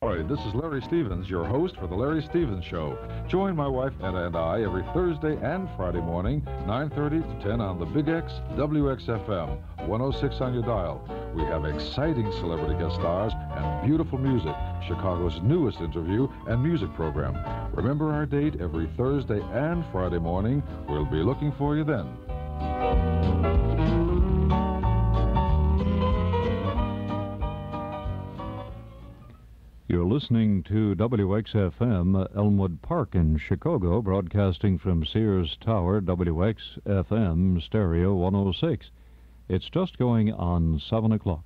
Hi, this is Larry Stevens, your host for The Larry Stevens Show. Join my wife Etta and I every Thursday and Friday morning, 9:30 to 10 on the Big X WXFM, 106 on your dial. We have exciting celebrity guest stars and beautiful music, Chicago's newest interview and music program. Remember our date every Thursday and Friday morning. We'll be looking for you then. You're listening to WXFM Elmwood Park in Chicago, broadcasting from Sears Tower, WXFM Stereo 106. It's just going on 7 o'clock.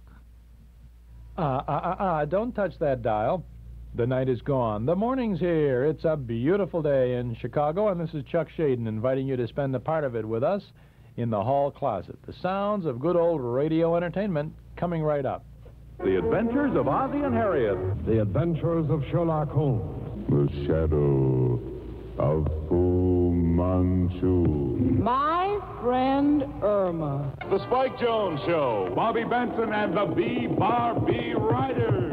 Don't touch that dial. The night is gone. The morning's here. It's a beautiful day in Chicago, and this is Chuck Shaden inviting you to spend a part of it with us in the hall closet. The sounds of good old radio entertainment coming right up. The Adventures of Ozzie and Harriet. The Adventures of Sherlock Holmes. The Shadow of Fu Manchu. My friend Irma. The Spike Jones Show. Bobby Benson and the B-Bar-B Riders.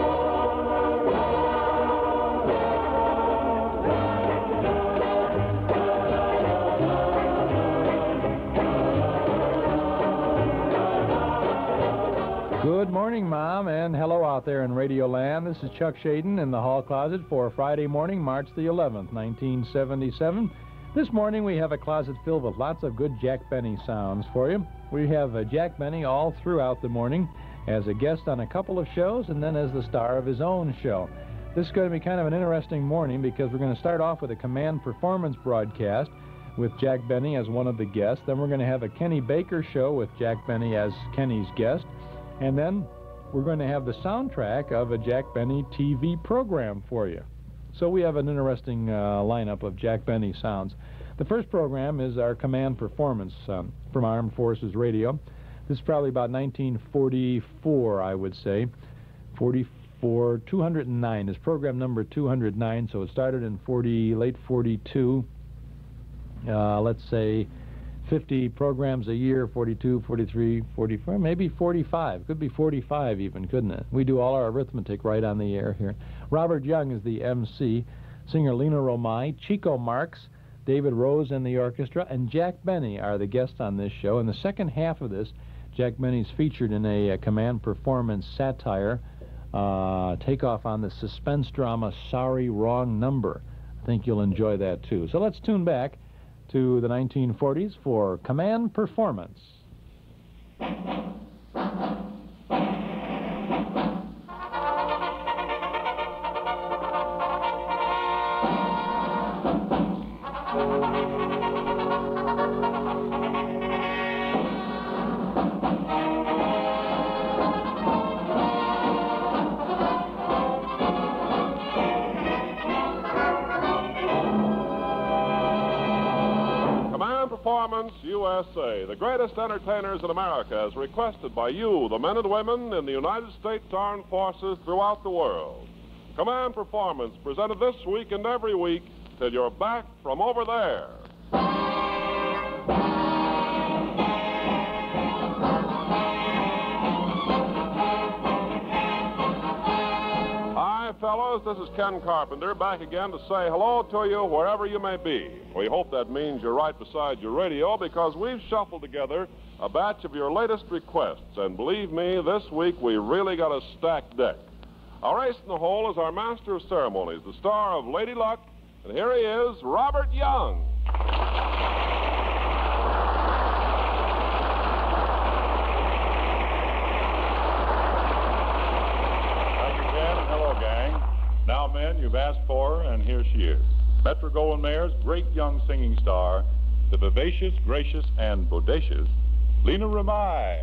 Good morning, Mom, and hello out there in Radio Land. This is Chuck Shaden in the hall closet for Friday morning, March the 11th, 1977. This morning we have a closet filled with lots of good Jack Benny sounds for you. We have Jack Benny all throughout the morning as a guest on a couple of shows and then as the star of his own show. This is going to be kind of an interesting morning because we're going to start off with a command performance broadcast with Jack Benny as one of the guests. Then we're going to have a Kenny Baker show with Jack Benny as Kenny's guest. And then we're going to have the soundtrack of a Jack Benny TV program for you. So we have an interesting lineup of Jack Benny sounds. The first program is our command performance from Armed Forces Radio. This is probably about 1944, I would say. 44, 209 is program number 209, so it started in late 42. Let's say 50 programs a year, 42, 43, 44, maybe 45. Could be 45 even, couldn't it? We do all our arithmetic right on the air here. Robert Young is the MC, singer Lena Romai, Chico Marx, David Rose and the orchestra, and Jack Benny are the guests on this show. In the second half of this, Jack Benny's featured in a command performance satire, takeoff on the suspense drama Sorry Wrong Number. I think you'll enjoy that too. So let's tune back to the 1940s for command performance. Performance USA, the greatest entertainers in America, as requested by you, the men and women in the United States Armed Forces throughout the world. Command Performance, presented this week and every week till you're back from over there. Hi, fellows, this is Ken Carpenter, back again to say hello to you wherever you may be. We hope that means you're right beside your radio, because we've shuffled together a batch of your latest requests, and believe me, this week we really got a stacked deck. Our ace in the hole is our master of ceremonies, the star of Lady Luck, and here he is, Robert Young. Now, men, you've asked for her, and here she is. Metro-Goldwyn-Mayer's great young singing star, the vivacious, gracious, and bodacious Lena Romai.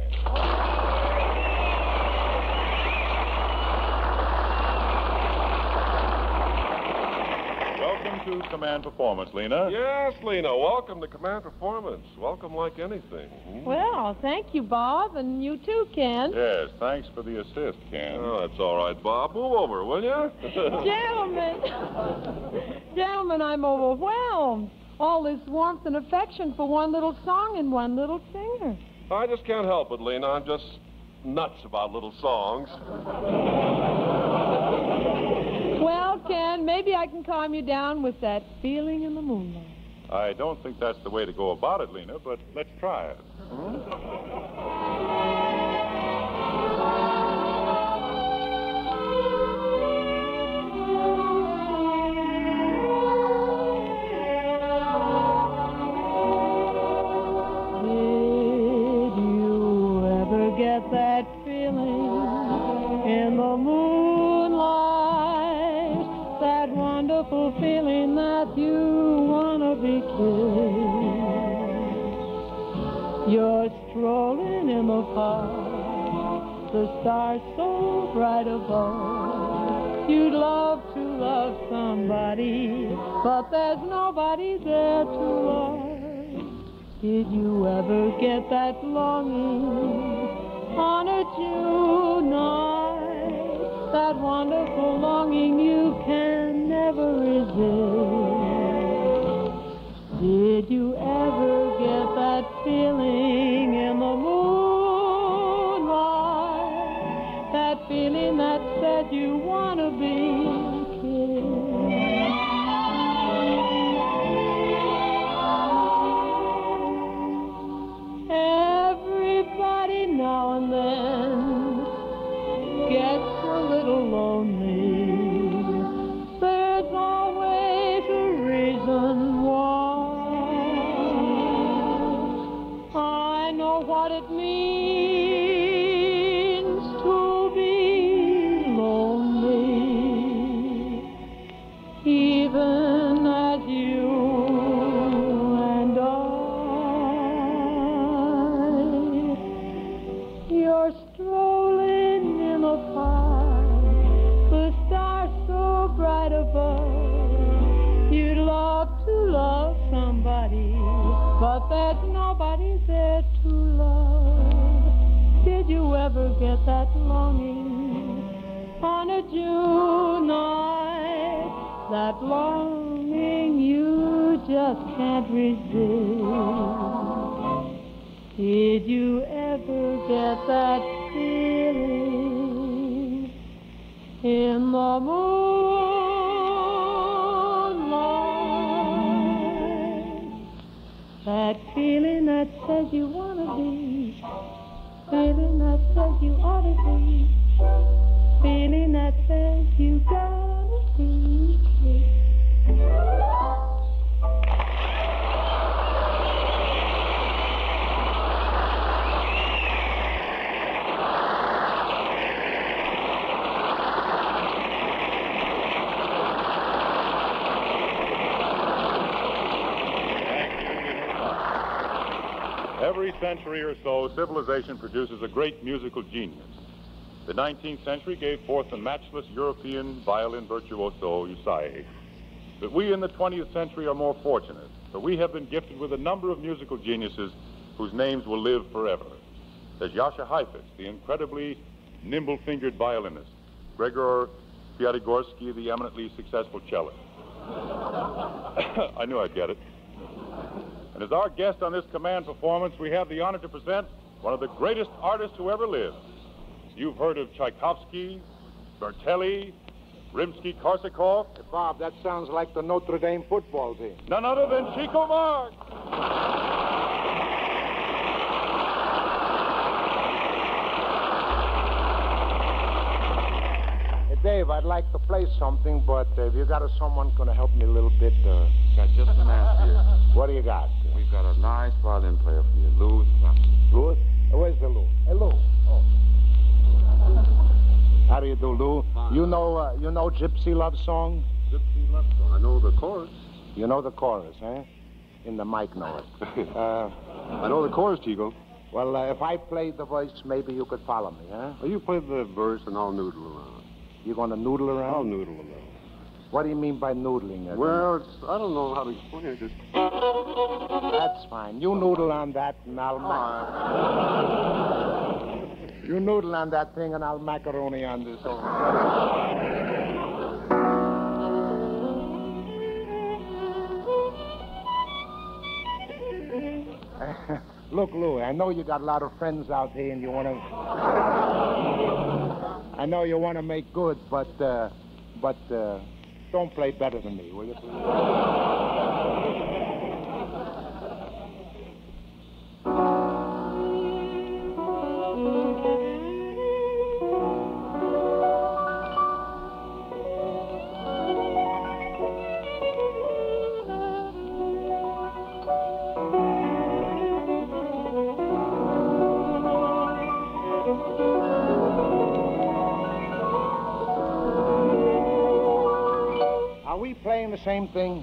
Welcome to Command Performance, Lena. Yes, Lena, welcome to Command Performance. Welcome like anything. Well, thank you, Bob, and you too, Ken. Yes, thanks for the assist, Ken. Oh, that's all right, Bob. Move over, will you? Gentlemen, I'm overwhelmed. All this warmth and affection for one little song and one little singer. I just can't help it, Lena. I'm just nuts about little songs. Well, Ken, maybe I can calm you down with that feeling in the moonlight. I don't think that's the way to go about it, Lena, but let's try it. Did you ever get that feeling in the moonlight? That wonderful feeling that you want to be kissed. You're strolling in the park, the stars so bright above. You'd love to love somebody, but there's nobody there to love. Did you ever get that longing on a June night? That wonderful longing you can never resist. Did you ever get that feeling in the moonlight? That feeling that said you want to be kissed. Everybody now and then gets a little lonely. There's always a reason why. I know what it means to be lonely, even as you and you're strolling in a park, the stars so bright above. You'd love to love somebody, but there's nobody there to love. Did you ever get that longing on a June night? That longing you just can't resist. Did you ever get that feeling in the moonlight? That feeling that says you want to be, feeling that says you ought to be, feeling that says you gotta be kissed. Every century or so, civilization produces a great musical genius. The 19th century gave forth the matchless European violin virtuoso Ysaÿe. But we in the 20th century are more fortunate, for we have been gifted with a number of musical geniuses whose names will live forever. There's Jascha Heifetz, the incredibly nimble-fingered violinist. Gregor Piatigorsky, the eminently successful cellist. I knew I'd get it. And as our guest on this command performance, we have the honor to present one of the greatest artists who ever lived. You've heard of Tchaikovsky, Bertelli, Rimsky-Korsakov. Hey, Bob, that sounds like the Notre Dame football team. None other than Chico Marx. Hey, Dave, I'd like to play something, but have you got someone going to help me a little bit? Got just a man here. What do you got? We've got a nice violin player for you, Louis. Louis? Where's the Lou? Hey, Lou. Oh. How do you do, Lou? Fine. You know Gypsy Love Song? Gypsy Love Song. I know the chorus. You know the chorus, eh? In the mic know it. I know the chorus, Chico. Well, if I played the voice, maybe you could follow me, huh? Well, you play the verse and I'll noodle around. You going to noodle around? I'll noodle around. What do you mean by noodling? Well, I don't know how to explain it. That's fine. You noodle on that and I'll You noodle on that thing and I'll macaroni on this. Look, Lou, I know you got a lot of friends out here and you want to... I know you want to make good, but but don't play better than me, will you? Are we playing the same thing?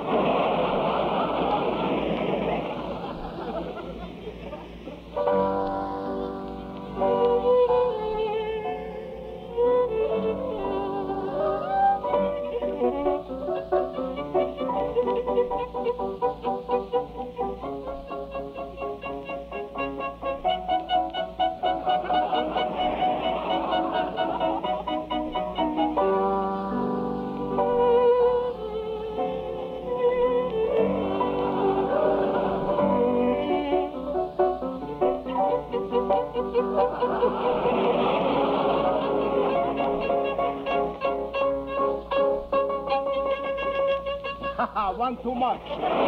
One too much.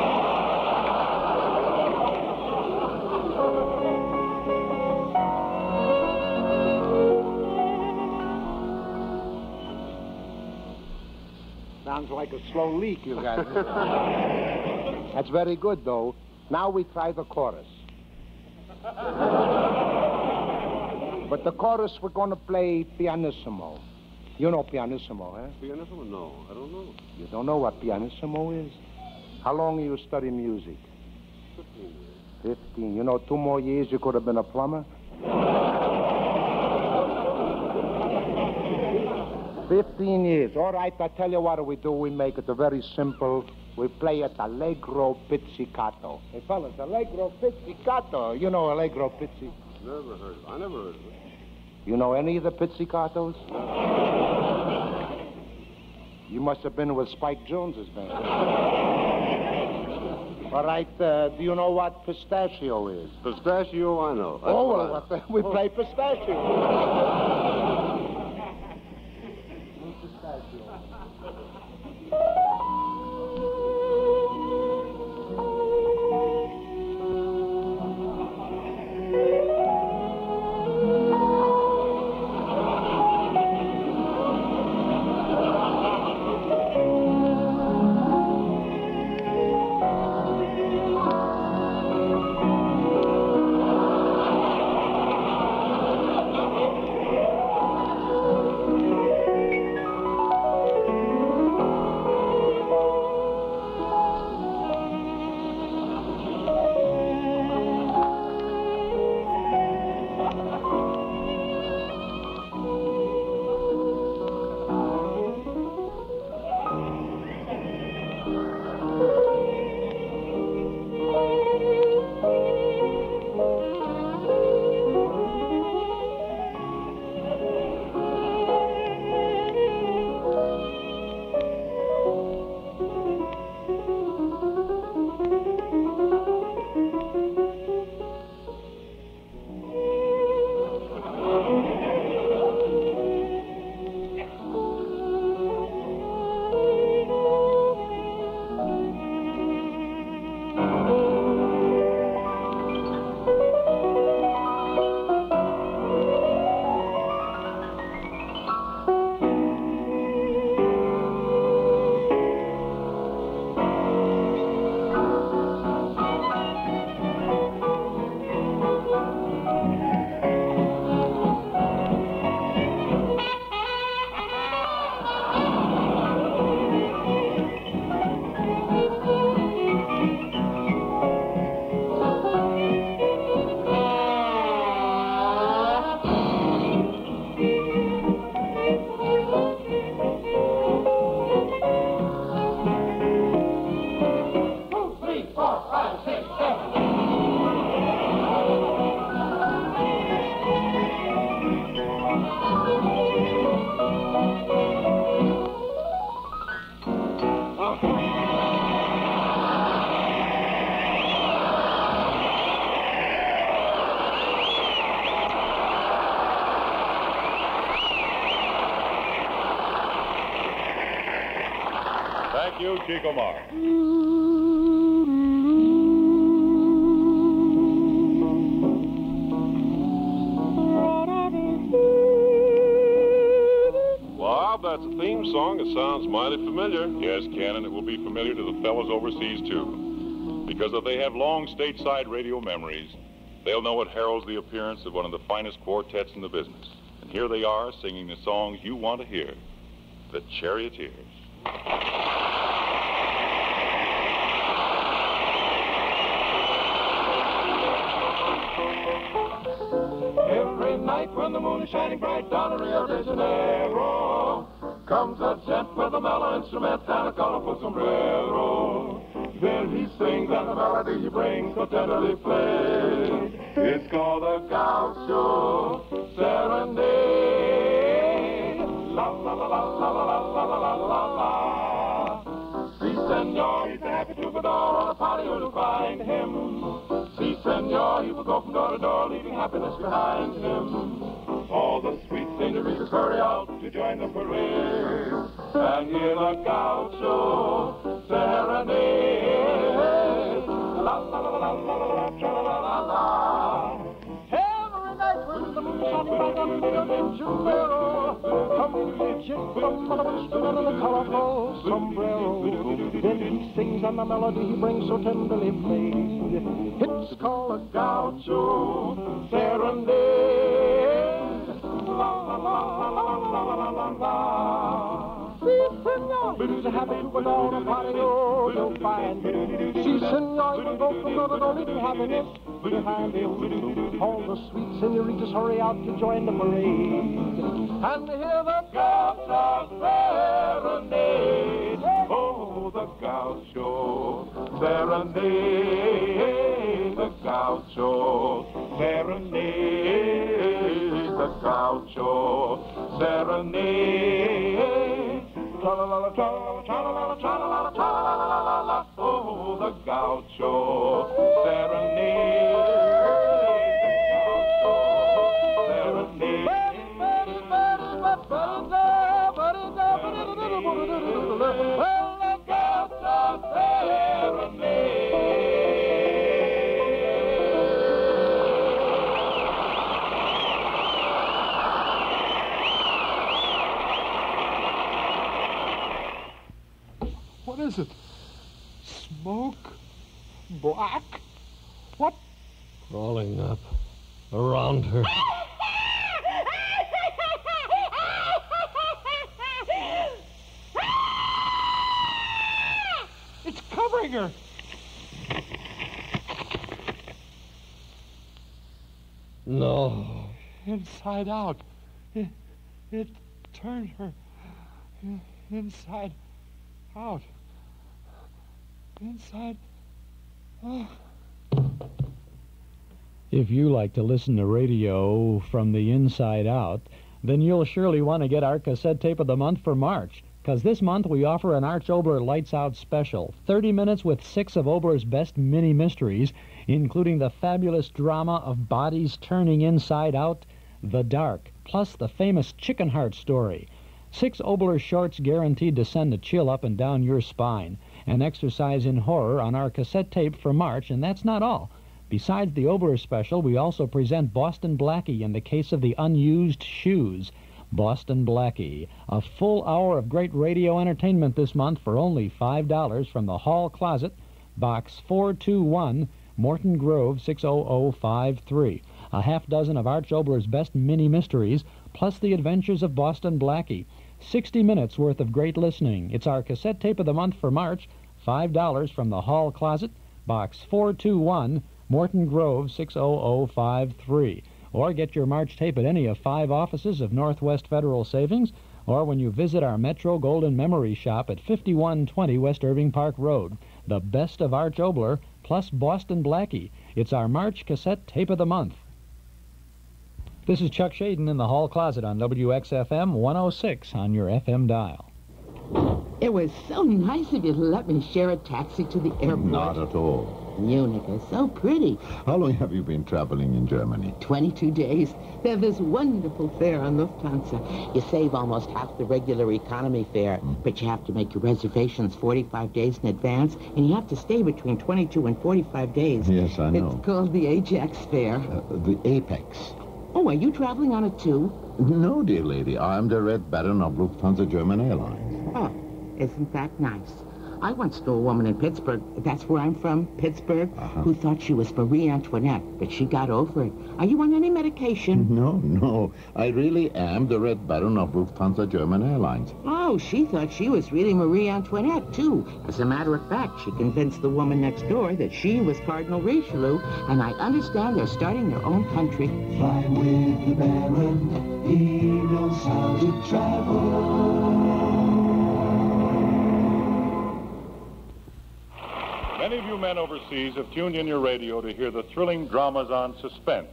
Sounds like a slow leak you got. That's very good, though. Now we try the chorus. But the chorus we're going to play pianissimo. You know pianissimo, eh? Pianissimo? No, I don't know. You don't know what pianissimo is? How long you study music? 15 years. 15. You know, 2 more years you could have been a plumber? 15 years. All right, I tell you what we do. We make it very simple. We play it allegro pizzicato. Hey, fellas, allegro pizzicato. You know allegro pizzi? Never heard of it. I never heard of it. You know any of the pizzicatos? You must have been with Spike Jones's band. All right, do you know what pistachio is? Pistachio, I know. That's we play pistachio. back you, Chico Marx. Bob, that's a theme song. It sounds mighty familiar. Yes, Ken, and it will be familiar to the fellows overseas, too. Because if they have long stateside radio memories, they'll know it heralds the appearance of one of the finest quartets in the business. And here they are singing the songs you want to hear, the Charioteers. Every night when the moon is shining bright down in Rio de Janeiro, comes a gent with a mellow instrument and a colorful sombrero. Then he sings and the melody he brings so tenderly played. It's called a gaucho serenade. La la la la la la la la la la la. Si, senor, he's a happy troubadour on a party you'll find him. Si, senor, he will go from door to door, leaving happiness behind him. All the sweet senoritas hurry out to join the parade and hear the gaucho serenade. La la la la la la la la la la. Every night when the moon shines bright on Rio de Janeiro, comes a gent with a mellow instrument and a colorful sombrero. Then he sings and the melody he brings so tenderly played. It's called a gaucho serenade. La la la la la la la la la. Si, senor, he's a happy troubadour on a party you'll find him. Si, senor, he will go from door to door, leaving happiness behind him. All the sweet senoritas hurry out to join the parade and hear the gaucho serenade. Oh, the gaucho serenade, the gaucho serenade, the gaucho serenade. Tra-la-la-la, tra-la-la-la, tra-la-la-la, tra-la-la-la, tra-la-la-la-la. Oh, the gaucho serenade. What is it? Smoke? Black? What? Crawling up around her. It's covering her. No. Inside out. It turned her inside out. Inside out. If you like to listen to radio from the inside out, then you'll surely want to get our cassette tape of the month for March, because this month we offer an Arch Oboler Lights Out special, 30 minutes with 6 of Oboler's best mini mysteries, including the fabulous drama of Bodies Turning Inside Out, The Dark, plus the famous Chicken Heart story. 6 Oboler shorts guaranteed to send a chill up and down your spine. An exercise in horror on our cassette tape for March, and that's not all. Besides the Oboler special, we also present Boston Blackie in the case of the unused shoes. Boston Blackie, a full hour of great radio entertainment this month for only $5 from the Hall Closet, Box 421, Morton Grove, 60053. A half dozen of Arch Oboler's best mini mysteries, plus the adventures of Boston Blackie. 60 minutes worth of great listening. It's our cassette tape of the month for March, $5 from the Hall Closet, Box 421, Morton Grove, 60053. Or get your March tape at any of 5 offices of Northwest Federal Savings, or when you visit our Metro Golden Memory Shop at 5120 West Irving Park Road. The best of Arch Oboler, plus Boston Blackie. It's our March cassette tape of the month. This is Chuck Shaden in the Hall Closet on WXFM 106 on your FM dial. It was so nice of you to let me share a taxi to the airport. Not at all. Munich is so pretty. How long have you been traveling in Germany? 22 days. They're this wonderful fare on Lufthansa. You save almost half the regular economy fare, but you have to make your reservations 45 days in advance, and you have to stay between 22 and 45 days. Yes, I know. It's called the Ajax fare. The Apex. Oh, are you traveling on it, too? No, dear lady. I'm the Red Baron of Lufthansa German Airlines. Oh, isn't that nice? I once knew a woman in Pittsburgh, that's where I'm from, Pittsburgh, who thought she was Marie Antoinette, but she got over it. Are you on any medication? No. I really am the Red Baron of Lufthansa German Airlines. Oh, she thought she was really Marie Antoinette, too. As a matter of fact, she convinced the woman next door that she was Cardinal Richelieu, and I understand they're starting their own country. Fly with the Baron, he knows how to travel. Many of you men overseas have tuned in your radio to hear the thrilling dramas on Suspense.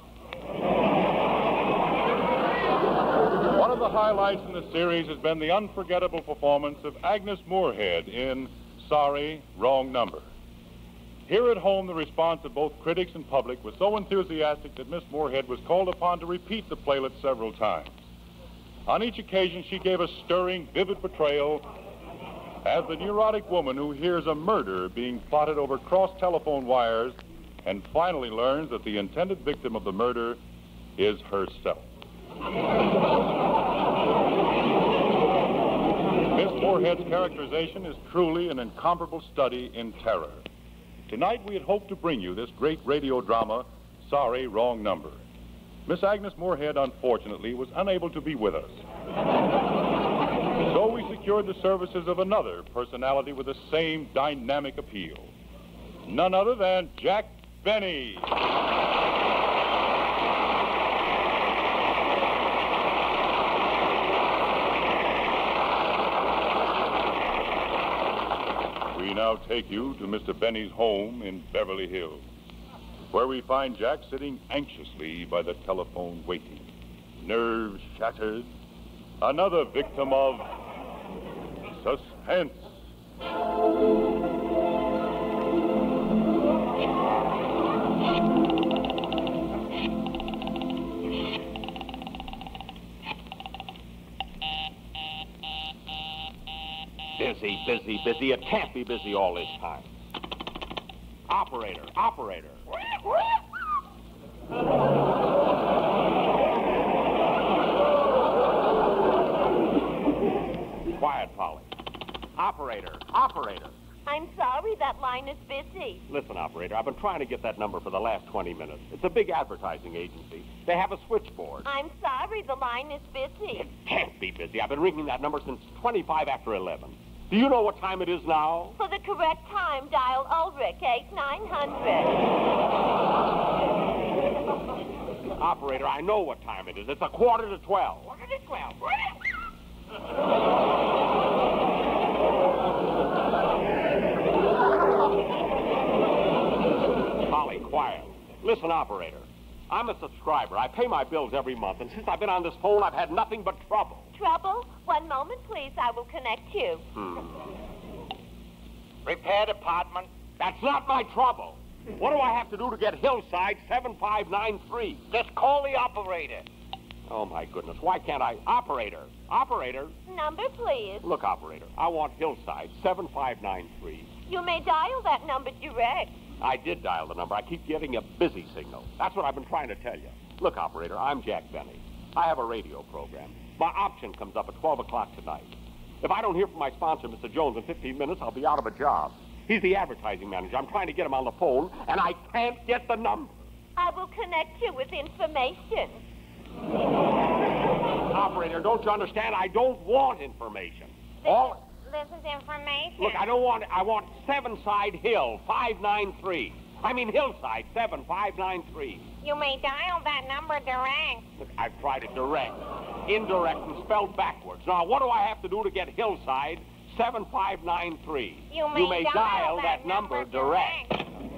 One of the highlights in the series has been the unforgettable performance of Agnes Moorehead in Sorry, Wrong Number. Here at home, the response of both critics and public was so enthusiastic that Miss Moorehead was called upon to repeat the playlet several times. On each occasion, she gave a stirring, vivid portrayal as the neurotic woman who hears a murder being plotted over cross telephone wires and finally learns that the intended victim of the murder is herself. Miss Moorehead's characterization is truly an incomparable study in terror. Tonight we had hoped to bring you this great radio drama, Sorry, Wrong Number. Miss Agnes Moorehead, unfortunately, was unable to be with us. So we secured the services of another personality with the same dynamic appeal. None other than Jack Benny. We now take you to Mr. Benny's home in Beverly Hills, where we find Jack sitting anxiously by the telephone waiting, nerves shattered, another victim of suspense. Busy. It can't be busy all this time. Operator. Quiet, Polly. Operator. I'm sorry, that line is busy. Listen, operator, I've been trying to get that number for the last 20 minutes. It's a big advertising agency. They have a switchboard. I'm sorry, the line is busy. It can't be busy. I've been ringing that number since 25 after 11. Do you know what time it is now? For the correct time, dial Ulrich 8900. Operator, I know what time it is. It's 11:45. 11:45. Polly, quiet. Listen, operator. I'm a subscriber. I pay my bills every month, and since I've been on this phone, I've had nothing but trouble. Trouble? 1 moment, please. I will connect you. Repair department. That's not my trouble. What do I have to do to get Hillside 7593? Just call the operator. Oh, my goodness. Why can't I? Operator. Number, please. Look, operator. I want Hillside 7593. You may dial that number direct. I did dial the number. I keep getting a busy signal. That's what I've been trying to tell you. Look, operator, I'm Jack Benny. I have a radio program. My option comes up at 12 o'clock tonight. If I don't hear from my sponsor, Mr. Jones, in 15 minutes, I'll be out of a job. He's the advertising manager. I'm trying to get him on the phone, and I can't get the number. I will connect you with information. Operator, don't you understand? I don't want information. This is information. Look, I don't want it. I want Sevenside Hill 593. I mean Hillside 7593. You may dial that number direct. Look, I've tried it direct, indirect, and spelled backwards. Now, what do I have to do to get Hillside 7593? You may dial that number direct.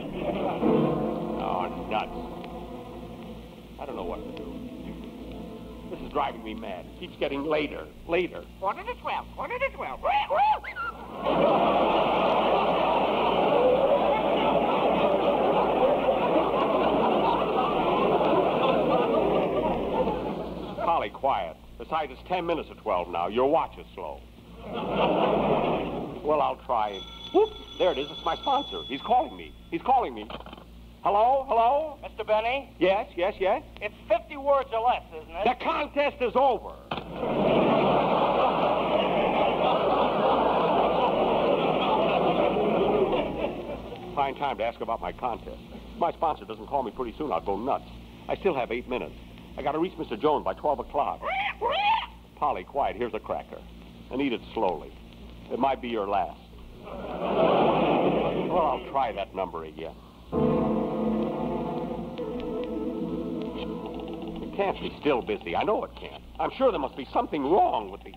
Oh, nuts. I don't know what to do. This is driving me mad. It keeps getting later. 11:45. 11:45. Polly, quiet. Besides, it's 10 minutes to 12 now. Your watch is slow. Well, I'll try. Whoop! There it is. It's my sponsor. He's calling me. Hello? Hello? Mr. Benny? Yes? It's 50 words or less, isn't it? The contest is over. Fine time to ask about my contest. If my sponsor doesn't call me pretty soon, I'll go nuts. I still have 8 minutes. I got to reach Mr. Jones by 12 o'clock. Polly, quiet. Here's a cracker. And eat it slowly. It might be your last. Well, I'll try that number again. It can't be still busy. I know it can't. I'm sure there must be something wrong with the...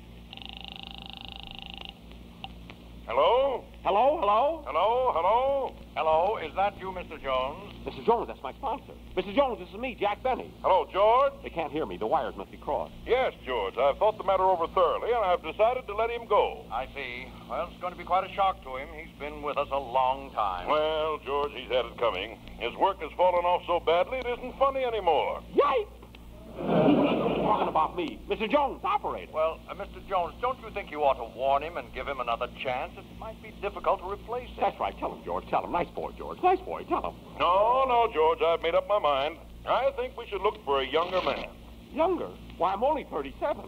Hello? Hello? Hello, is that you, Mr. Jones? Mr. Jones, that's my sponsor. Mr. Jones, this is me, Jack Benny. Hello, George. They can't hear me. The wires must be crossed. Yes, George. I've thought the matter over thoroughly, and I've decided to let him go. I see. Well, it's going to be quite a shock to him. He's been with us a long time. Well, George, he's had it coming. His work has fallen off so badly it isn't funny anymore. Yipe! Talking about me. Mr. Jones, operator. Well, Mr. Jones, don't you think you ought to warn him and give him another chance? It might be difficult to replace him. That's right. Tell him, George. Tell him. Nice boy, George. Nice boy. Tell him. No, George. I've made up my mind. I think we should look for a younger man. Younger? Why, I'm only 37.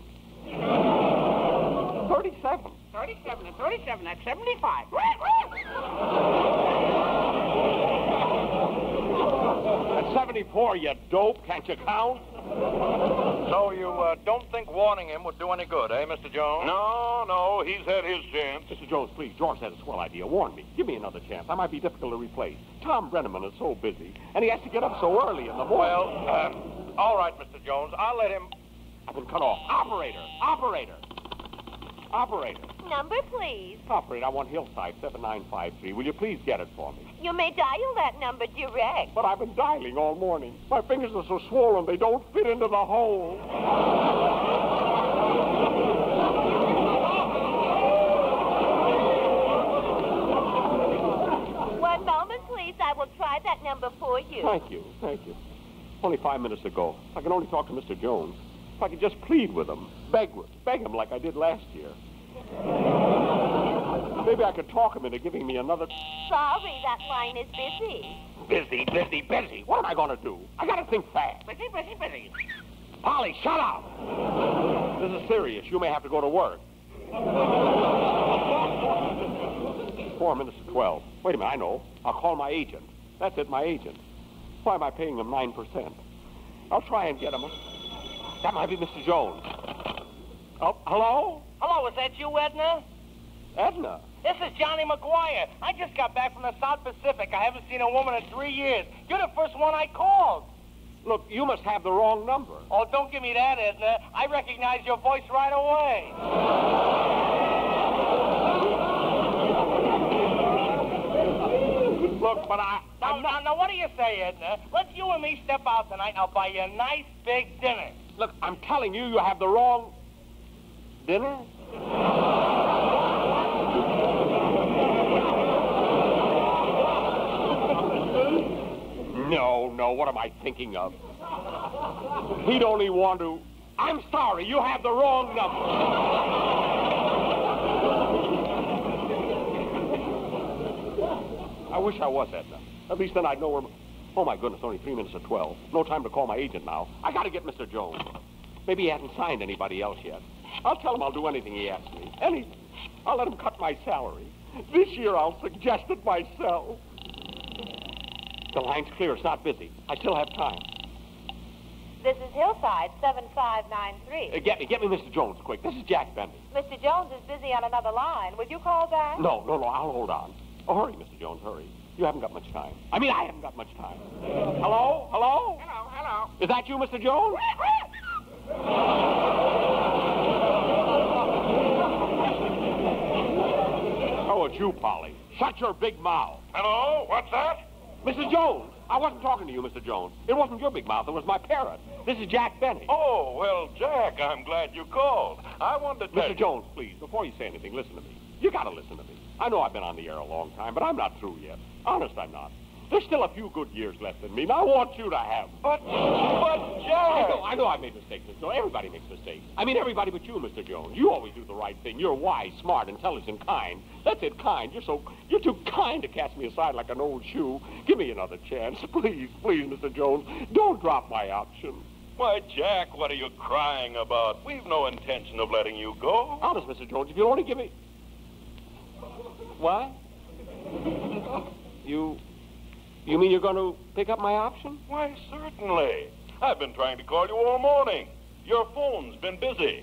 37? 37 and 37, that's 75. At 74, you dope. Can't you count? So you don't think warning him would do any good, eh, Mr. Jones? No, he's had his chance. Mr. Jones, please. George had a swell idea. Warn me. Give me another chance. I might be difficult to replace. Tom Brenneman is so busy, and he has to get up so early in the morning. Well, all right, Mr. Jones. I'll let him... I've been cut off. Operator! Number, please. Operator, I want Hillside 7953. Will you please get it for me? You may dial that number direct. But I've been dialing all morning. My fingers are so swollen they don't fit into the hole. One moment, please. I will try that number for you. Thank you. Only 5 minutes ago. I can only talk to Mr. Jones. If I could just plead with him, beg him like I did last year. Maybe I could talk him into giving me another... Sorry, that line is busy. Busy. What am I going to do? I got to think fast. Busy. Polly, shut up. This is serious. You may have to go to work. 4 minutes to 12. Wait a minute, I know. I'll call my agent. That's it, my agent. Why am I paying him 9%? I'll try and get him. That might be Mr. Jones. Oh, hello? Hello, is that you, Edna? Edna? This is Johnny McGuire. I just got back from the South Pacific. I haven't seen a woman in 3 years. You're the first one I called. Look, you must have the wrong number. Oh, don't give me that, Edna. I recognize your voice right away. Look, but Now, what do you say, Edna? Let's you and me step out tonight, and I'll buy you a nice big dinner. Look, I'm telling you, you have the wrong... Dinner? No, what am I thinking of? He'd only want to... I'm sorry, you have the wrong number. I wish I was, Edna. At least then I'd know where... Oh, my goodness, only 3 minutes to 12. No time to call my agent now. I got to get Mr. Jones. Maybe he hasn't signed anybody else yet. I'll tell him I'll do anything he asks me. Anything. I'll let him cut my salary. This year I'll suggest it myself. The line's clear. It's not busy. I still have time. This is Hillside 7593. Get me Mr. Jones, quick. This is Jack Bendy. Mr. Jones is busy on another line. Will you call back? No, I'll hold on. Oh, hurry, Mr. Jones, hurry. You haven't got much time. I haven't got much time. Hello? Hello. Is that you, Mr. Jones? Oh, it's you, Polly. Shut your big mouth. Hello? What's that? Mr. Jones, I wasn't talking to you, Mr. Jones. It wasn't your big mouth. It was my parrot. This is Jack Benny. Oh, well, Jack, I'm glad you called. I wanted to tell Mr. Jones, please, before you say anything, listen to me. You got to listen to me. I know I've been on the air a long time, but I'm not through yet. Honest, I'm not. There's still a few good years left in me, and I want you to have them. But Jack! I know I've made mistakes, Mr. Jones. Everybody makes mistakes. I mean, everybody but you, Mr. Jones. You always do the right thing. You're wise, smart, intelligent, kind. That's it, kind. You're too kind to cast me aside like an old shoe. Give me another chance. Please, Mr. Jones. Don't drop my option. Why, Jack, what are you crying about? We've no intention of letting you go. Honest, Mr. Jones, if you'll only give me... What? You mean you're going to pick up my option? Why, certainly. I've been trying to call you all morning. Your phone's been busy.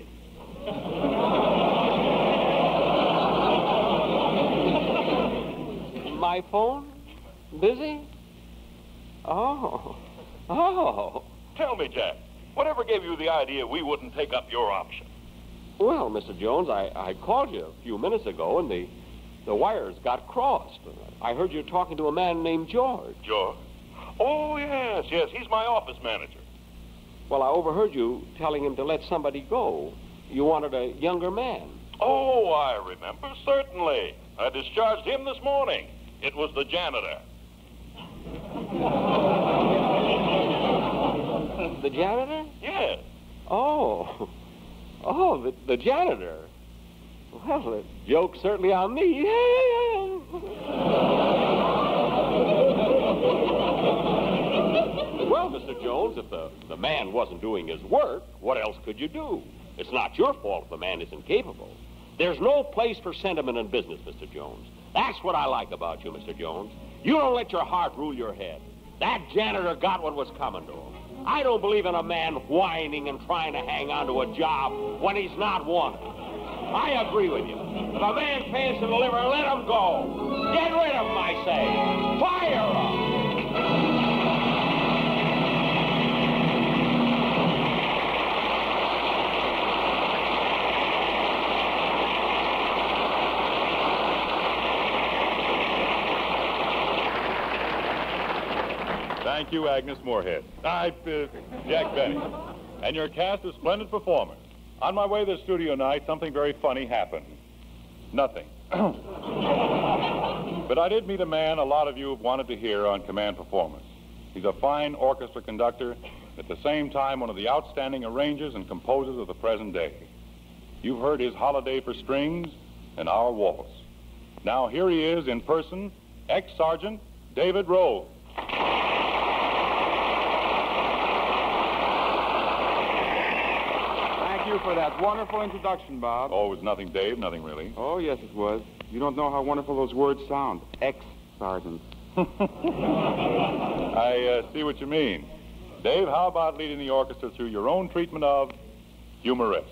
My phone? Busy? Oh. Tell me, Jack, whatever gave you the idea we wouldn't take up your option? Well, Mr. Jones, I called you a few minutes ago, and the wires got crossed. I heard you talking to a man named George. George? Oh, yes. He's my office manager. Well, I overheard you telling him to let somebody go. You wanted a younger man. Oh, I remember, certainly. I discharged him this morning. It was the janitor. The janitor? Yes. Oh, the janitor. Well, the joke's certainly on me. Well, Mr. Jones, if the man wasn't doing his work, what else could you do? It's not your fault if the man isn't capable. There's no place for sentiment in business, Mr. Jones. That's what I like about you, Mr. Jones. You don't let your heart rule your head. That janitor got what was coming to him. I don't believe in a man whining and trying to hang on to a job when he's not wanted. I agree with you. If a man fails to deliver, let him go. Get rid of him, I say. Fire him. Thank you, Agnes Moorehead. Jack Benny. And your cast of splendid performers. On my way to the studio tonight, something very funny happened. Nothing. But I did meet a man a lot of you have wanted to hear on Command Performance. He's a fine orchestra conductor, at the same time one of the outstanding arrangers and composers of the present day. You've heard his Holiday for Strings and Our Waltz. Now here he is in person, ex-Sergeant David Rose. Thank you for that wonderful introduction, Bob. Oh, it was nothing, Dave, nothing really. Oh, yes, it was. You don't know how wonderful those words sound. Ex-Sergeant. I see what you mean. Dave, how about leading the orchestra through your own treatment of Humorous?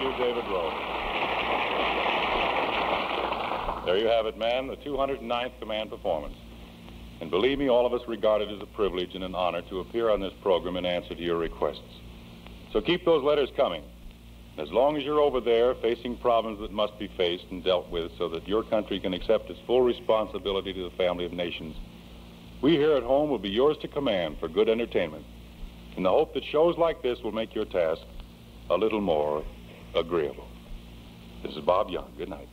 you, David Rose. There you have it, man, the 209th Command performance. And believe me, all of us regard it as a privilege and an honor to appear on this program in answer to your requests. So keep those letters coming. As long as you're over there facing problems that must be faced and dealt with so that your country can accept its full responsibility to the family of nations, we here at home will be yours to command for good entertainment, in the hope that shows like this will make your task a little more agreeable. This is Bob Young. Good night.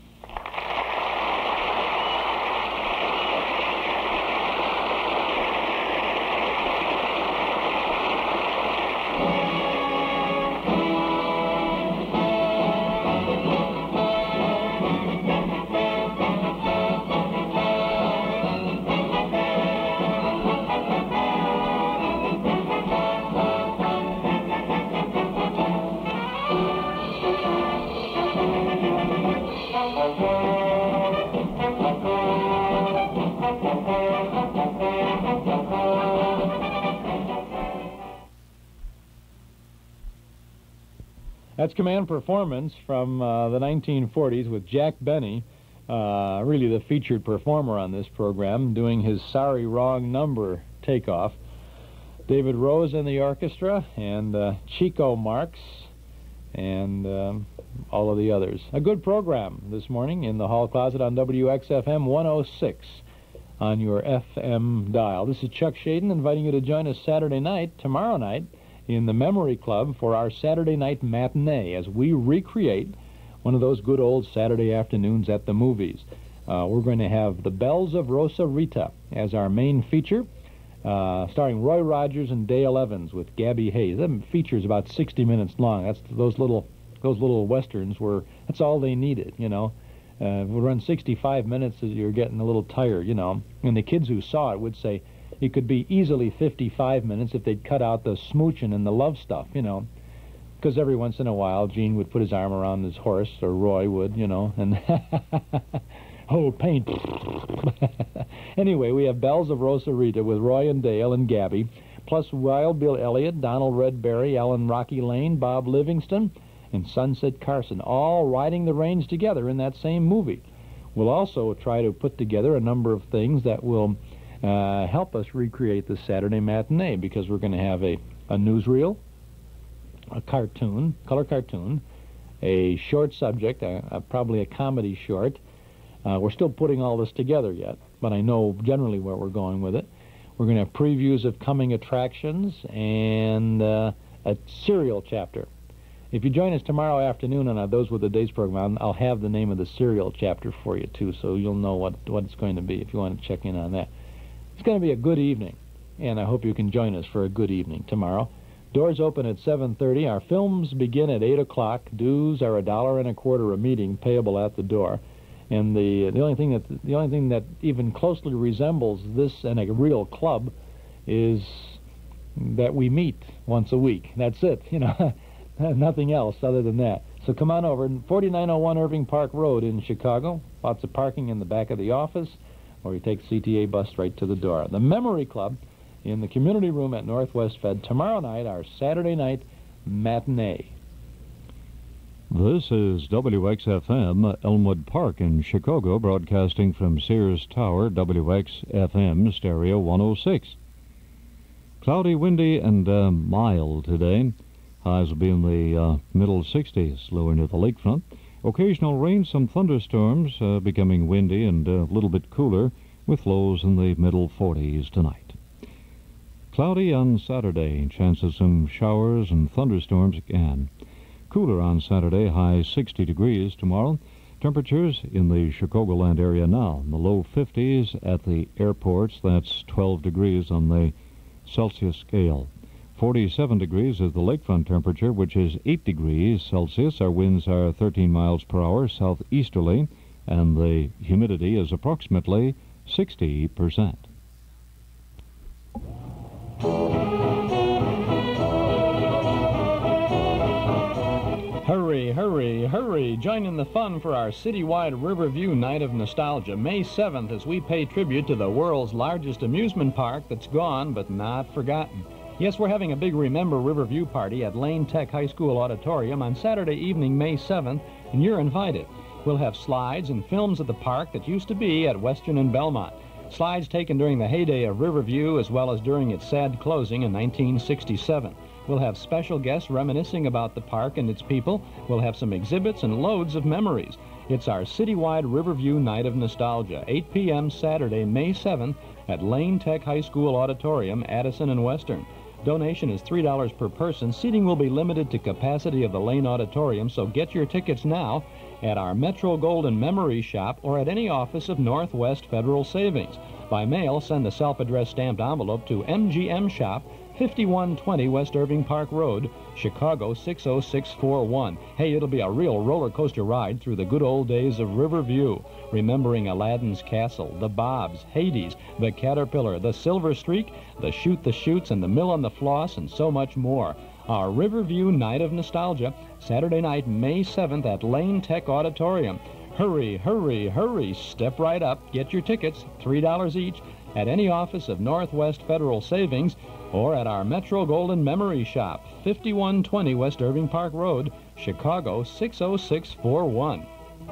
That's Command Performance from the 1940s with Jack Benny, really the featured performer on this program, doing his Sorry Wrong Number takeoff. David Rose in the orchestra, and Chico Marx, and all of the others. A good program this morning in the hall closet on WXFM 106 on your FM dial. This is Chuck Shaden inviting you to join us Saturday night, tomorrow night, in the Memory Club for our Saturday night matinee as we recreate one of those good old Saturday afternoons at the movies. We're going to have The Bells of Rosa Rita as our main feature, starring Roy Rogers and Dale Evans with Gabby Hayes. That feature's about 60 minutes long. That's those little westerns were, that's all they needed, you know. We run 65 minutes, you're getting a little tired, you know. And the kids who saw it would say, it could be easily 55 minutes if they'd cut out the smooching and the love stuff, you know. Because every once in a while, Gene would put his arm around his horse, or Roy would, you know, and oh, paint. Anyway, we have Bells of Rosa Rita with Roy and Dale and Gabby, plus Wild Bill Elliott, Donald Redberry, Ellen Rocky Lane, Bob Livingston, and Sunset Carson, all riding the range together in that same movie. We'll also try to put together a number of things that will help us recreate the Saturday matinee, because we're going to have a newsreel, a cartoon, color cartoon, a short subject, probably a comedy short. We're still putting all this together yet, but I know generally where we're going with it. We're going to have previews of coming attractions and a serial chapter. If you join us tomorrow afternoon on Those Were the Days program, I'll have the name of the serial chapter for you, too, so you'll know what it's going to be if you want to check in on that. It's going to be a good evening, and I hope you can join us for a good evening tomorrow. Doors open at 7:30. Our films begin at 8 o'clock. Dues are $1.25 a meeting, payable at the door. And the only thing that even closely resembles this and a real club is that we meet once a week. That's it, you know. Nothing else other than that. So come on over. 4901 Irving Park Road in Chicago. Lots of parking in the back of the office, or you take CTA bus right to the door. The Memory Club in the community room at Northwest Fed tomorrow night, our Saturday night matinee. This is WXFM, Elmwood Park in Chicago, broadcasting from Sears Tower, WXFM, Stereo 106. Cloudy, windy, and mild today. Highs will be in the middle 60s, lower near the lakefront. Occasional rain, some thunderstorms, becoming windy and a little bit cooler, with lows in the middle 40s tonight. Cloudy on Saturday, chance of some showers and thunderstorms again. Cooler on Saturday, high 60 degrees tomorrow. Temperatures in the Chicagoland area now, in the low 50s at the airports. That's 12 degrees on the Celsius scale. 47 degrees is the lakefront temperature, which is 8 degrees Celsius. Our winds are 13 miles per hour southeasterly, and the humidity is approximately 60%. Hurry, hurry, hurry. Join in the fun for our citywide Riverview Night of Nostalgia, May 7th, as we pay tribute to the world's largest amusement park that's gone but not forgotten. Yes, we're having a big Remember Riverview party at Lane Tech High School Auditorium on Saturday evening, May 7th, and you're invited. We'll have slides and films at the park that used to be at Western and Belmont. Slides taken during the heyday of Riverview as well as during its sad closing in 1967. We'll have special guests reminiscing about the park and its people. We'll have some exhibits and loads of memories. It's our citywide Riverview Night of Nostalgia, 8 p.m. Saturday, May 7th at Lane Tech High School Auditorium, Addison and Western. Donation is $3 per person. Seating will be limited to capacity of the Lane Auditorium, so get your tickets now at our Metro Golden Memory Shop or at any office of Northwest Federal Savings. By mail, send the self-addressed stamped envelope to MGM Shop, 5120 West Irving Park Road, Chicago 60641. Hey, it'll be a real roller coaster ride through the good old days of Riverview, remembering Aladdin's Castle, the Bobs, Hades, the Caterpillar, the Silver Streak, the Shoot the Chutes, and the Mill on the Floss, and so much more. Our Riverview Night of Nostalgia, Saturday night, May 7th at Lane Tech Auditorium. Hurry, hurry, hurry, step right up, get your tickets, $3 each, at any office of Northwest Federal Savings or at our Metro Golden Memory Shop, 5120 West Irving Park Road, Chicago 60641.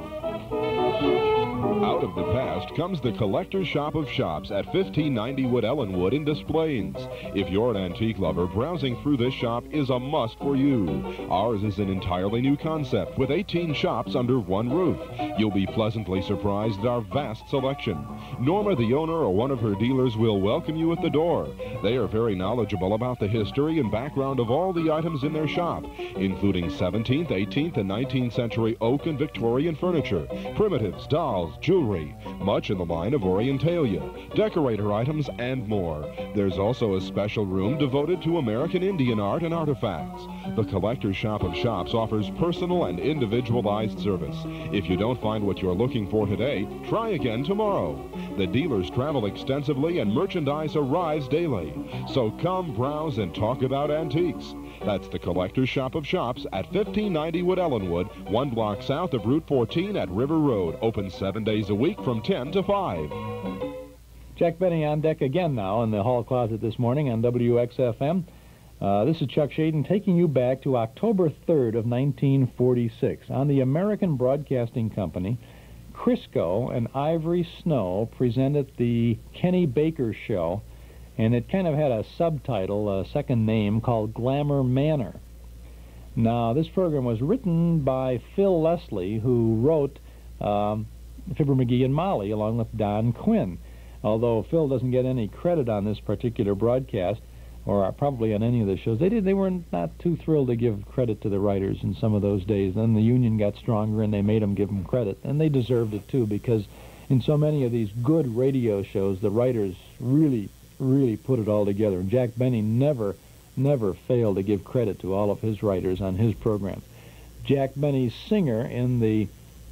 Out of the past comes the Collector's Shop of Shops at 1590 Wood Ellenwood in Des Plaines. If you're an antique lover, browsing through this shop is a must for you. Ours is an entirely new concept with 18 shops under one roof. You'll be pleasantly surprised at our vast selection. Norma, the owner, or one of her dealers will welcome you at the door. They are very knowledgeable about the history and background of all the items in their shop, including 17th, 18th, and 19th century oak and Victorian furniture, primitives, dolls, jewelry, much in the line of Orientalia, decorator items, and more. There's also a special room devoted to American Indian art and artifacts. The Collector's Shop of Shops offers personal and individualized service. If you don't find what you're looking for today, try again tomorrow. The dealers travel extensively and merchandise arrives daily. So come browse and talk about antiques. That's the Collector's Shop of Shops at 1590 Wood Ellenwood, 1 block south of Route 14 at River Road. Open 7 days a week from 10 to 5. Jack Benny on deck again now in the hall closet this morning on WXFM. This is Chuck Shaden taking you back to October 3rd of 1946. On the American Broadcasting Company, Crisco and Ivory Snow presented the Kenny Baker Show, and it kind of had a subtitle, a second name, called GLAMOUR MANOR. Now, this program was written by Phil Leslie, who wrote Fibber McGee and Molly, along with Don Quinn. Although Phil doesn't get any credit on this particular broadcast, or probably on any of the shows, they were not too thrilled to give credit to the writers in some of those days. Then the union got stronger, and they made them give them credit. And they deserved it, too, because in so many of these good radio shows, the writers really put it all together. And Jack Benny never failed to give credit to all of his writers on his program. Jack Benny's singer in the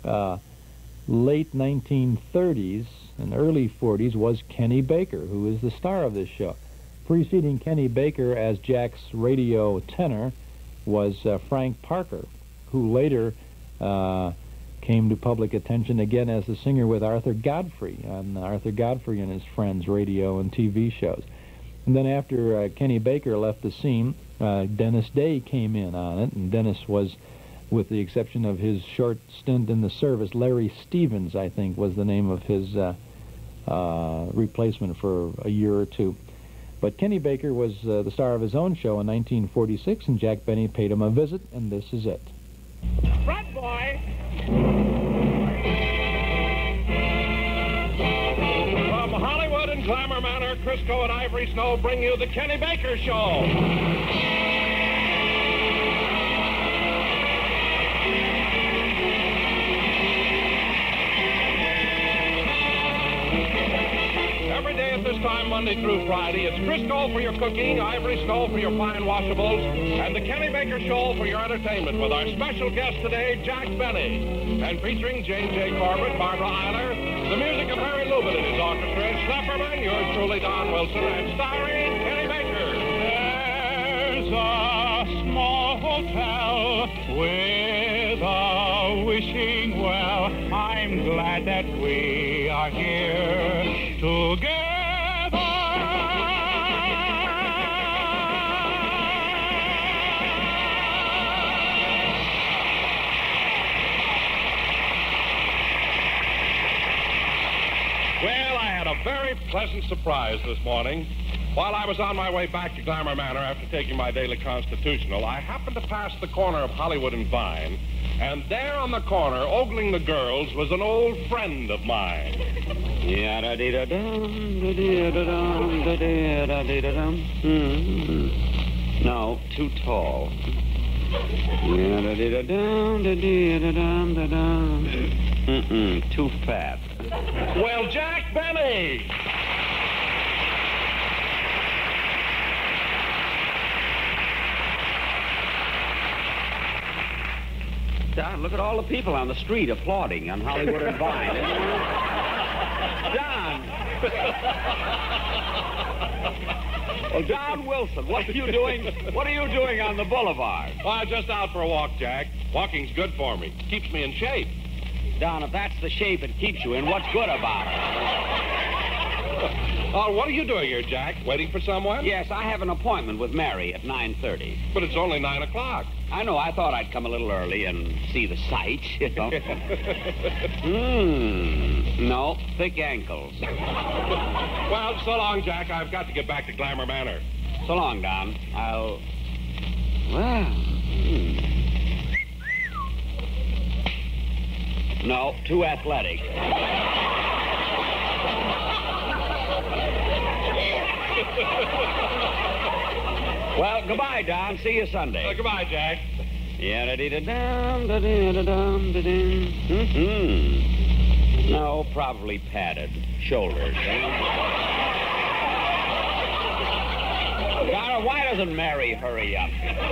late 1930s and early 40s was Kenny Baker, who is the star of this show. Preceding Kenny Baker as Jack's radio tenor was Frank Parker, who later came to public attention again as the singer with Arthur Godfrey on Arthur Godfrey and His Friends radio and TV shows. And then after Kenny Baker left the scene, Dennis Day came in on it, and Dennis was, with the exception of his short stint in the service, Larry Stevens, I think, was the name of his replacement for a year or two. But Kenny Baker was the star of his own show in 1946, and Jack Benny paid him a visit, and this is it. Front boy! From Hollywood and Glamour Manor, Crisco and Ivory Snow bring you the Kenny Baker Show. Every day at this time, Monday through Friday, it's Crisco for your cooking, Ivory Snow for your fine washables, and the Kenny Baker Show for your entertainment with our special guest today, Jack Benny. And featuring J.J. Corbett, Barbara Eiler, the music of Harry Lubin and his orchestra, Snapperman, yours truly, Don Wilson, and starring Kenny Baker. There's a small hotel with a wishing well. I'm glad that we are here together. had a very pleasant surprise this morning. While I was on my way back to Glamour Manor after taking my daily constitutional, I happened to pass the corner of Hollywood and Vine, and there on the corner, ogling the girls, was an old friend of mine. No, too tall. Too fat. Well, Jack Benny! Don, look at all the people on the street applauding on Hollywood and Vine. Don! Well, Don Wilson, what are you doing? What are you doing on the boulevard? Oh, I'm just out for a walk, Jack. Walking's good for me. Keeps me in shape. Don, if that's the shape it keeps you in, what's good about it? Oh, what are you doing here, Jack? Waiting for someone? Yes, I have an appointment with Mary at 9:30. But it's only 9 o'clock. I know. I thought I'd come a little early and see the sights, you know. No, thick ankles. Well, so long, Jack. I've got to get back to Glamour Manor. So long, Don. Well... No, too athletic. Well, goodbye, Don. See you Sunday. Goodbye, Jack. No, probably padded. Shoulders. Donna, why doesn't Mary hurry up?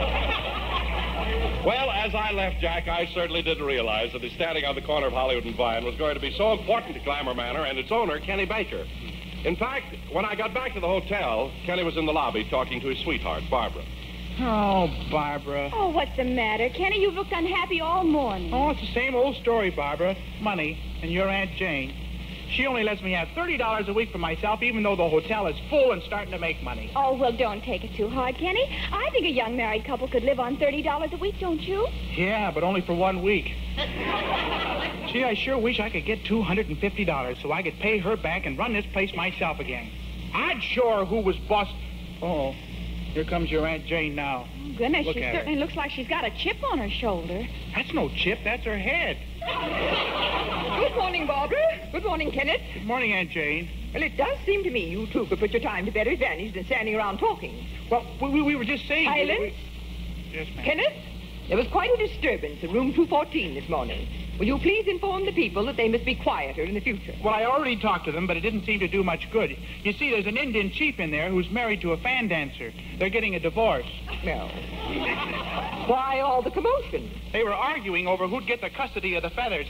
Well, as I left, Jack, I certainly didn't realize that his standing on the corner of Hollywood and Vine was going to be so important to Glamour Manor and its owner, Kenny Baker. In fact, when I got back to the hotel, Kenny was in the lobby talking to his sweetheart, Barbara. Oh, Barbara. Oh, what's the matter? Kenny, you've looked unhappy all morning. Oh, it's the same old story, Barbara. Money and your Aunt Jane. She only lets me have $30 a week for myself, even though the hotel is full and starting to make money. Oh, well, don't take it too hard, Kenny. I think a young married couple could live on $30 a week, don't you? Yeah, but only for 1 week. Gee, I sure wish I could get $250 so I could pay her back and run this place myself again. I'd show her who was boss. Oh, here comes your Aunt Jane now. Oh, goodness, Look she at certainly her. looks like she's got a chip on her shoulder. That's no chip, that's her head. Good morning, Barbara. Good morning, Kenneth. Good morning, Aunt Jane. Well, it does seem to me you two could put your time to better advantage than standing around talking. Well, we were just saying... Silence. Yes, ma'am. Kenneth, there was quite a disturbance in room 214 this morning. Will you please inform the people that they must be quieter in the future? Well, I already talked to them, but it didn't seem to do much good. You see, there's an Indian chief in there who's married to a fan dancer. They're getting a divorce. No. Why all the commotion? They were arguing over who'd get the custody of the feathers.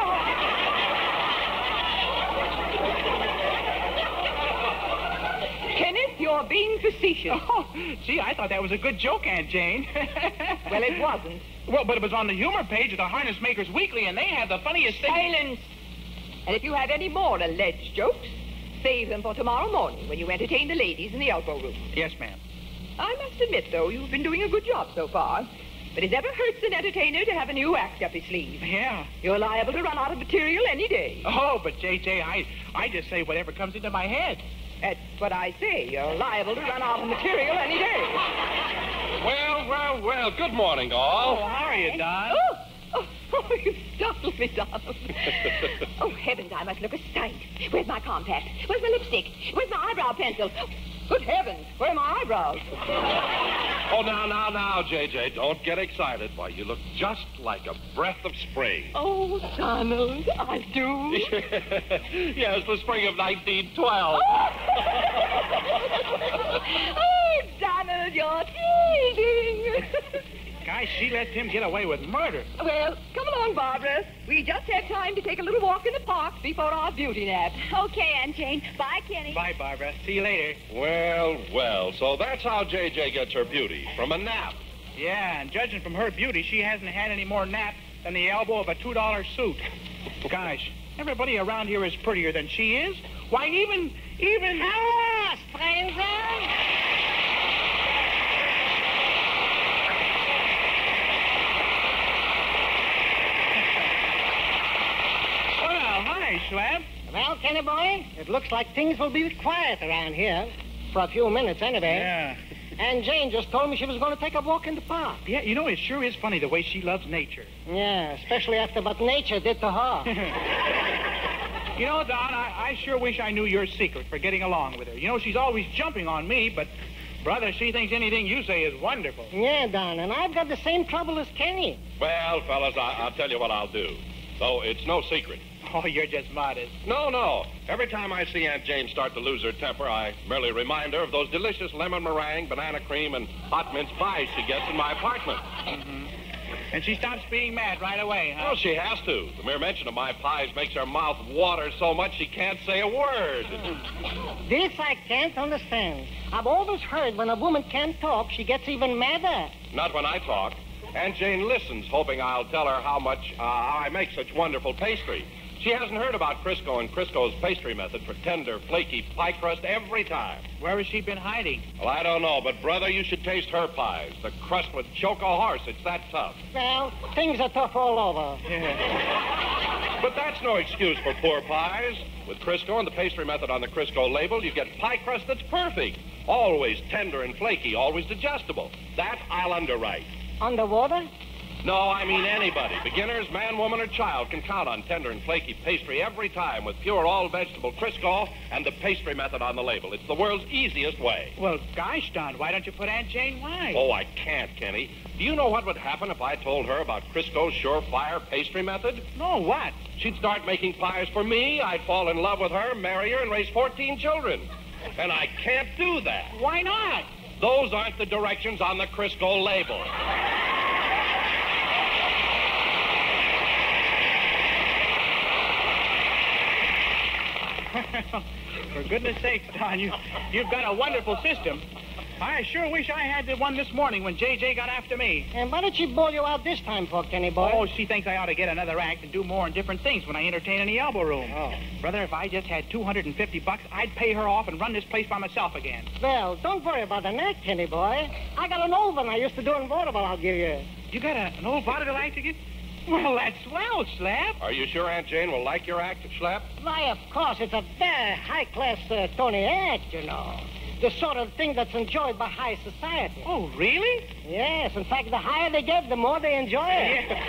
Kenneth, you're being facetious. Oh, gee, I thought that was a good joke, Aunt Jane. Well, it wasn't. Well, but it was on the humor page of the Harness Makers Weekly, and they had the funniest thing... Silence! And if you have any more alleged jokes, save them for tomorrow morning when you entertain the ladies in the elbow room. Yes, ma'am. I must admit, though, you've been doing a good job so far. But it never hurts an entertainer to have a new act up his sleeve. Yeah. You're liable to run out of material any day. Oh, but, J.J., I just say whatever comes into my head. That's what I say. You're liable to run out of material any day. Well, good morning, all. Oh, how are you, Don? Oh, you startled me, Donald. Oh, heavens, I must look a sight. Where's my compact? Where's my lipstick? Where's my eyebrow pencil? Good heavens, where are my eyebrows? Oh, now, J.J., don't get excited. Why, you look just like a breath of spring. Oh, Donald, I do. Yes, the spring of 1912. Oh, Donald, you're teasing. Gosh, she let him get away with murder. Well, come along, Barbara. We just have time to take a little walk in the park before our beauty nap. Okay, Aunt Jane. Bye, Kenny. Bye, Barbara. See you later. Well, so that's how J.J. gets her beauty, from a nap. Yeah, and judging from her beauty, she hasn't had any more nap than the elbow of a $2 suit. Gosh, everybody around here is prettier than she is. Why, even... Ah, stranger! Well, hi, Schwab. Well, Kenny boy, it looks like things will be quiet around here. For a few minutes, anyway. Yeah. And Jane just told me she was going to take a walk in the park. Yeah, you know, it sure is funny the way she loves nature. Yeah, especially after what nature did to her. You know, Don, I sure wish I knew your secret for getting along with her. You know, she's always jumping on me, but, brother, she thinks anything you say is wonderful. Yeah, Don, and I've got the same trouble as Kenny. Well, fellas, I'll tell you what I'll do. Though it's no secret. Oh, you're just modest. No. Every time I see Aunt Jane start to lose her temper, I merely remind her of those delicious lemon meringue, banana cream, and hot mince pies she gets in my apartment. Mm-hmm. And she stops being mad right away, huh? Well, she has to. The mere mention of my pies makes her mouth water so much she can't say a word. This I can't understand. I've always heard when a woman can't talk, she gets even madder. Not when I talk. Aunt Jane listens, hoping I'll tell her how I make such wonderful pastry. She hasn't heard about Crisco and Crisco's pastry method for tender, flaky pie crust every time. Where has she been hiding? Well, I don't know, but, brother, you should taste her pies. The crust would choke a horse. It's that tough. Well, things are tough all over. Yeah. But that's no excuse for poor pies. With Crisco and the pastry method on the Crisco label, you get pie crust that's perfect. Always tender and flaky, always digestible. That I'll underwrite. Underwater? No, I mean anybody. Beginners, man, woman, or child can count on tender and flaky pastry every time with pure all-vegetable Crisco and the pastry method on the label. It's the world's easiest way. Well, gosh, Don, why don't you put Aunt Jane wise? Oh, I can't, Kenny. Do you know what would happen if I told her about Crisco's surefire pastry method? No, what? She'd start making pies for me, I'd fall in love with her, marry her, and raise 14 children. And I can't do that. Why not? Those aren't the directions on the Crisco label. For goodness sakes, Don, you've got a wonderful system. I sure wish I had the one this morning when J.J. got after me. And what did she bawl you out this time for, Kenny boy? Oh, she thinks I ought to get another act and do more and different things when I entertain in the elbow room. Oh. Brother, if I just had $250, I'd pay her off and run this place by myself again. Well, don't worry about the neck, Kenny boy. I got an oven I used to do in vaudeville I'll give you. You got an old vaudeville act to give? Well, that's swell, Slap. Are you sure Aunt Jane will like your act, Slap? Why, of course. It's a very high-class Tony act, you know. The sort of thing that's enjoyed by high society. Oh, really? Yes. In fact, the higher they get, the more they enjoy it. Yeah.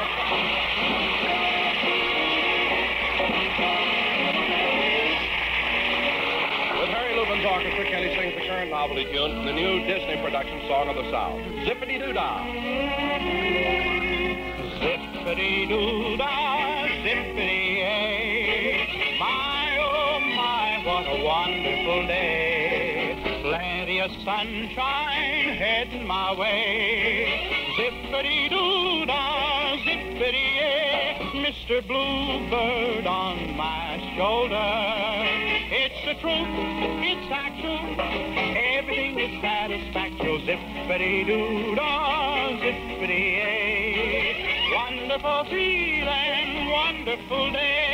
With Harry Lubin's orchestra, Kenny sings the current novelty tune from the new Disney production Song of the South, Zippity-Doo-Dah. Zippity-doo-dah, zippity-yay. My, oh, my, what a wonderful day. Plenty of sunshine heading my way. Zippity-doo-dah, zippity-yay. Mr. Bluebird on my shoulder. It's the truth, it's actual. Everything is satisfactory. Zippity-doo-dah, zippity-yay. Wonderful feeling, wonderful day.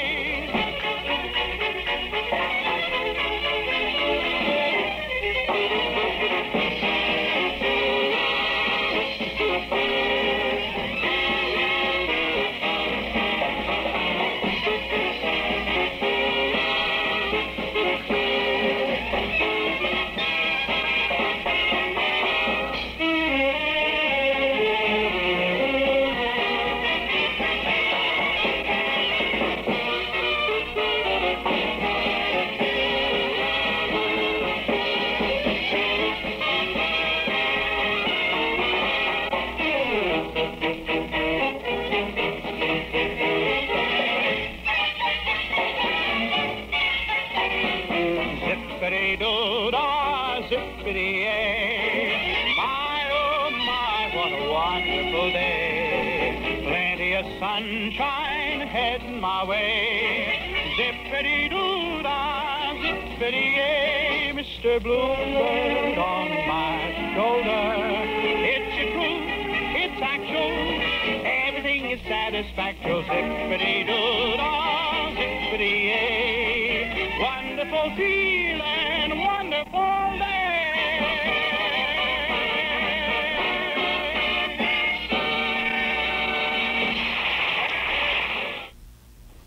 Zippity-doo-dah, zippity-yay. My, oh, my, what a wonderful day. Plenty of sunshine heading my way. Zippity-doo-dah, zippity-yay. Mr. Bluebird on my shoulder. It's the truth, it's actual. Everything is satisfactory. Zippity-doo-dah, zippity-yay. Wonderful feeling, wonderful day.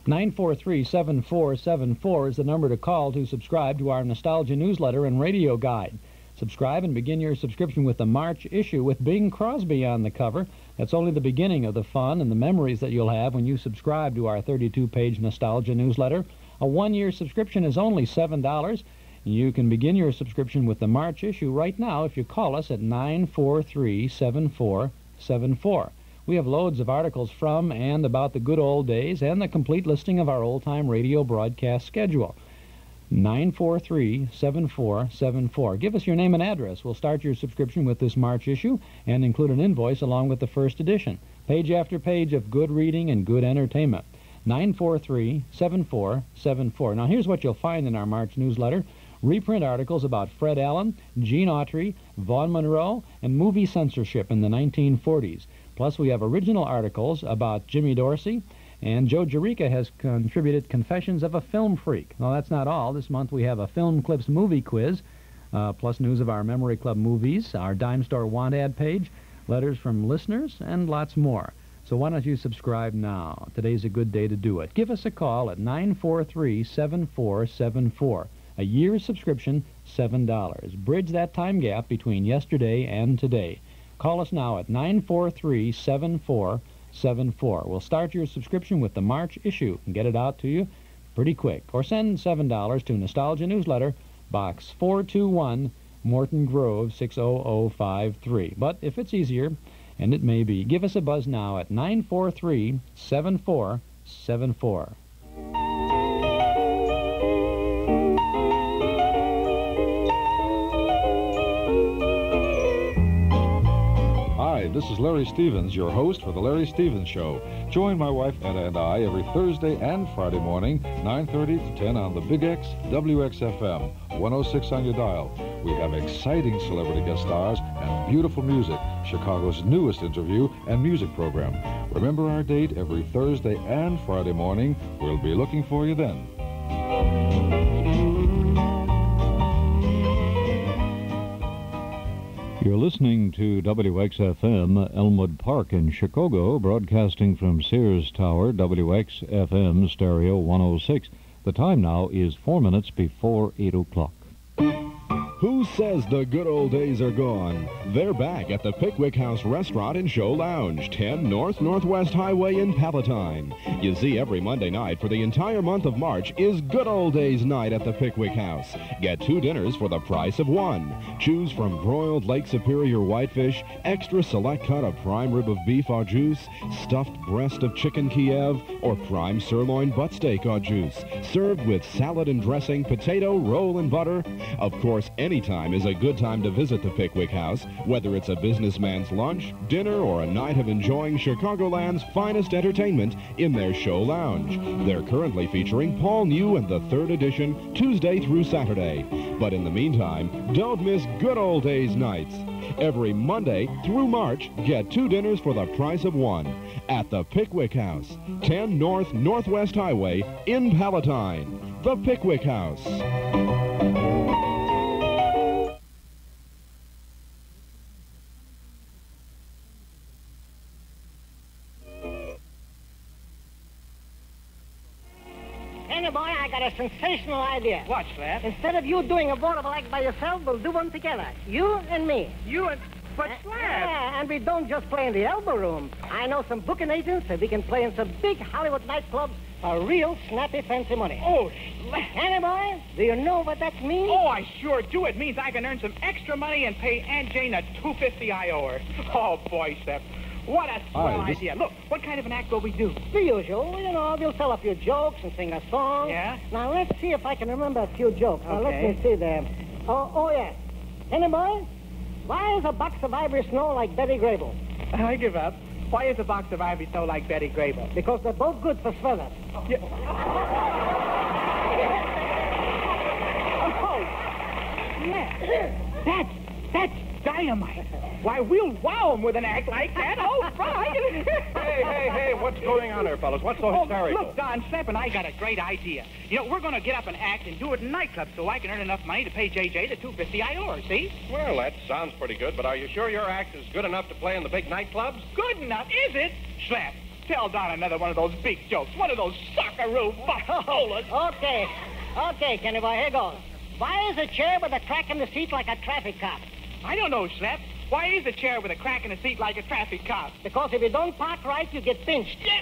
943-7474 is the number to call to subscribe to our Nostalgia newsletter and radio guide. Subscribe and begin your subscription with the March issue with Bing Crosby on the cover. That's only the beginning of the fun and the memories that you'll have when you subscribe to our 32-page Nostalgia newsletter. A one-year subscription is only $7. You can begin your subscription with the March issue right now if you call us at 943-7474. We have loads of articles from and about the good old days and the complete listing of our old-time radio broadcast schedule. 943-7474. Give us your name and address. We'll start your subscription with this March issue and include an invoice along with the first edition. Page after page of good reading and good entertainment. 943-7474. Now here's what you'll find in our March newsletter. Reprint articles about Fred Allen, Gene Autry, Vaughn Monroe, and movie censorship in the 1940s. Plus, we have original articles about Jimmy Dorsey, and Joe Jerica has contributed Confessions of a Film Freak. Well, that's not all. This month we have a Film Clips movie quiz, plus news of our Memory Club movies, our Dime Store Want Ad page, letters from listeners, and lots more. So why don't you subscribe now? Today's a good day to do it. Give us a call at 943-7474. A year's subscription, $7. Bridge that time gap between yesterday and today. Call us now at 943-7474. We'll start your subscription with the March issue and get it out to you pretty quick. Or send $7 to Nostalgia Newsletter, Box 421, Morton Grove, 60053. But if it's easier, and it may be, give us a buzz now at 943-7474. This is Larry Stevens, your host for The Larry Stevens Show. Join my wife, Etta, and I every Thursday and Friday morning, 9:30 to 10 on the Big X, WXFM, 106 on your dial. We have exciting celebrity guest stars and beautiful music, Chicago's newest interview and music program. Remember our date every Thursday and Friday morning. We'll be looking for you then. You're listening to WXFM Elmwood Park in Chicago, broadcasting from Sears Tower, WXFM Stereo 106. The time now is 4 minutes before 8 o'clock. Who says the good old days are gone? They're back at the Pickwick House Restaurant and Show Lounge, 10 North Northwest Highway in Palatine. You see, every Monday night for the entire month of March is Good Old Days Night at the Pickwick House. Get 2 dinners for the price of 1. Choose from broiled Lake Superior whitefish, extra select cut of prime rib of beef au jus, stuffed breast of chicken Kiev, or prime sirloin butt steak au jus. Served with salad and dressing, potato, roll, and butter. Of course, anytime is a good time to visit the Pickwick House, whether it's a businessman's lunch, dinner, or a night of enjoying Chicagoland's finest entertainment in their show lounge. They're currently featuring Paul New and the 3rd edition Tuesday through Saturday. But in the meantime, don't miss Good Old Days nights. Every Monday through March, get 2 dinners for the price of 1 at the Pickwick House, 10 North Northwest Highway in Palatine. The Pickwick House. Boy, I got a sensational idea. What, Slap? Instead of you doing a vaudeville act by yourself, we'll do one together. You and me. You and... But, Slap... Yeah, and we don't just play in the elbow room. I know some booking agents, and we can play in some big Hollywood nightclubs for real snappy fancy money. Oh, Slap... Annie, boy, do you know what that means? Oh, I sure do. It means I can earn some extra money and pay Aunt Jane a $2.50 I owe her. Oh, boy, Slap. What a swell idea. Look, what kind of an act will we do? The usual. You know, we'll tell a few jokes and sing a song. Yeah? Now, let's see if I can remember a few jokes. Okay. Now, let me see there. Oh, yeah. Annie, boy, why is a box of ivory snow like Betty Grable? I give up. Why is a box of ivory snow like Betty Grable? Because they're both good for feathers. Yeah. Oh, man. That's dynamite. Why, we'll wow him with an act like that. All right. Hey, what's going on there, fellas? What's so hysterical? Look, Don, Slap and I got a great idea. You know, we're going to get up an act and do it in nightclubs so I can earn enough money to pay JJ the $2.50 I owe her, see? Well, that sounds pretty good, but are you sure your act is good enough to play in the big nightclubs? Good enough, is it? Slap, Tell Don another one of those big jokes. One of those socceroo butt-holers. Okay, Kenny boy, here goes. Why is a chair with a crack in the seat like a traffic cop? I don't know, Slap. Why is a chair with a crack in the seat like a traffic cop? Because if you don't park right, you get pinched. You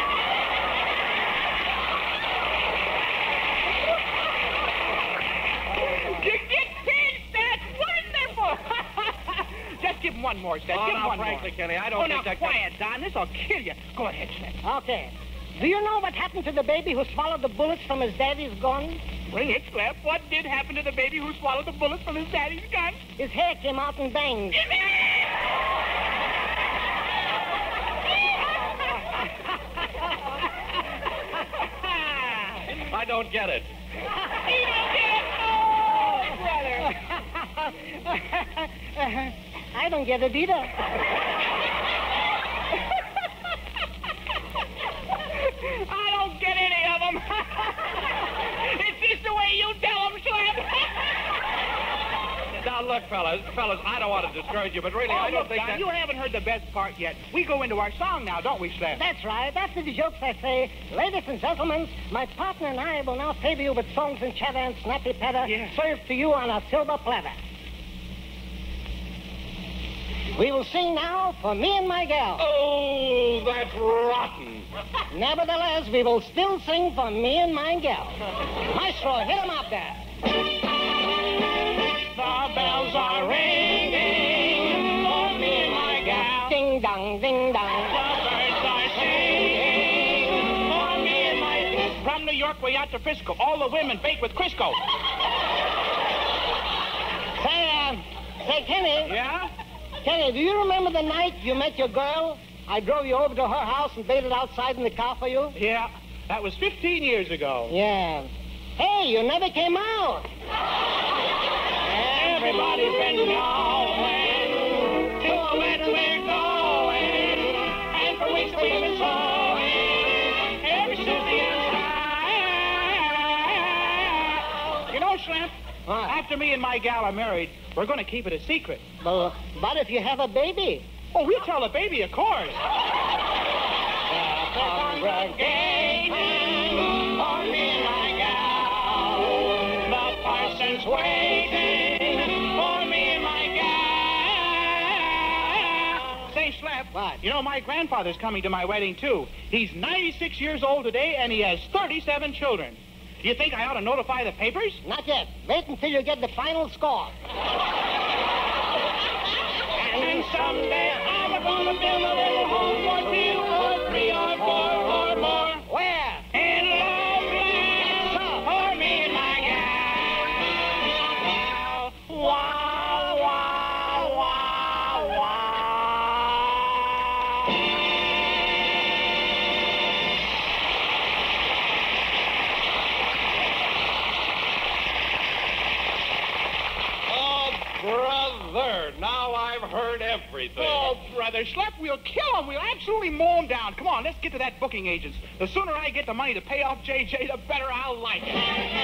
get pinched? That's wonderful! Just give him one more, Slap. Give him one frankly, more. Kenny, I don't think now, that... quiet, Don. This'll kill you. Go ahead, Slap. Okay. Do you know what happened to the baby who swallowed the bullets from his daddy's gun? Bring it, Slap. What did happen to the baby who swallowed the bullets from his daddy's gun? His hair came out in bangs. I don't get it. You don't get it? Oh, brother. I don't get it either. I don't get any of them. It's just the way you tell them, Slap. Now, look, fellas, I don't want to discourage you, but really, I don't think Don, that... you haven't heard the best part yet. We go into our song now, don't we, Slap? That's right. After the jokes, I say, ladies and gentlemen, my partner and I will now favor you with songs and chatter and snappy patter served to you on a silver platter. We will sing now For Me and My Gal. Oh, that's rotten. Nevertheless, we will still sing For Me and My Gal. Maestro, hit 'em up there. The bells are ringing for me and my gal. Ding dong, ding dong. The birds are singing for me and my gal. From New York way out to Frisco, all the women baked with Crisco. Say, Kenny. Yeah? Kenny, do you remember the night you met your girl? I drove you over to her house and waited outside in the car for you? Yeah, that was 15 years ago. Yeah. Hey, you never came out. Everybody's been knowing to a wedding we're going, and for weeks we've been sewing ever since the inside. You know, Slap, after me and my gal are married, we're going to keep it a secret. But if you have a baby? Oh, we tell the baby, of course. Congregating for me and my gal. The parson's waiting for me and my gal. Say, Slap. What? You know, my grandfather's coming to my wedding, too. He's 96 years old today, and he has 37 children. Do you think I ought to notify the papers? Not yet. Wait until you get the final score. And someday I'm gonna build a little home for 2 or 3 or 4 or more. Where? In Loveland for me and my gal. Wow, wow, wow, wow. Oh, brother, now I've heard everything. Oh, brother, Slap, we'll kill him. We'll absolutely mow him down. Come on, let's get to that booking agent's. The sooner I get the money to pay off J.J., the better I'll like it.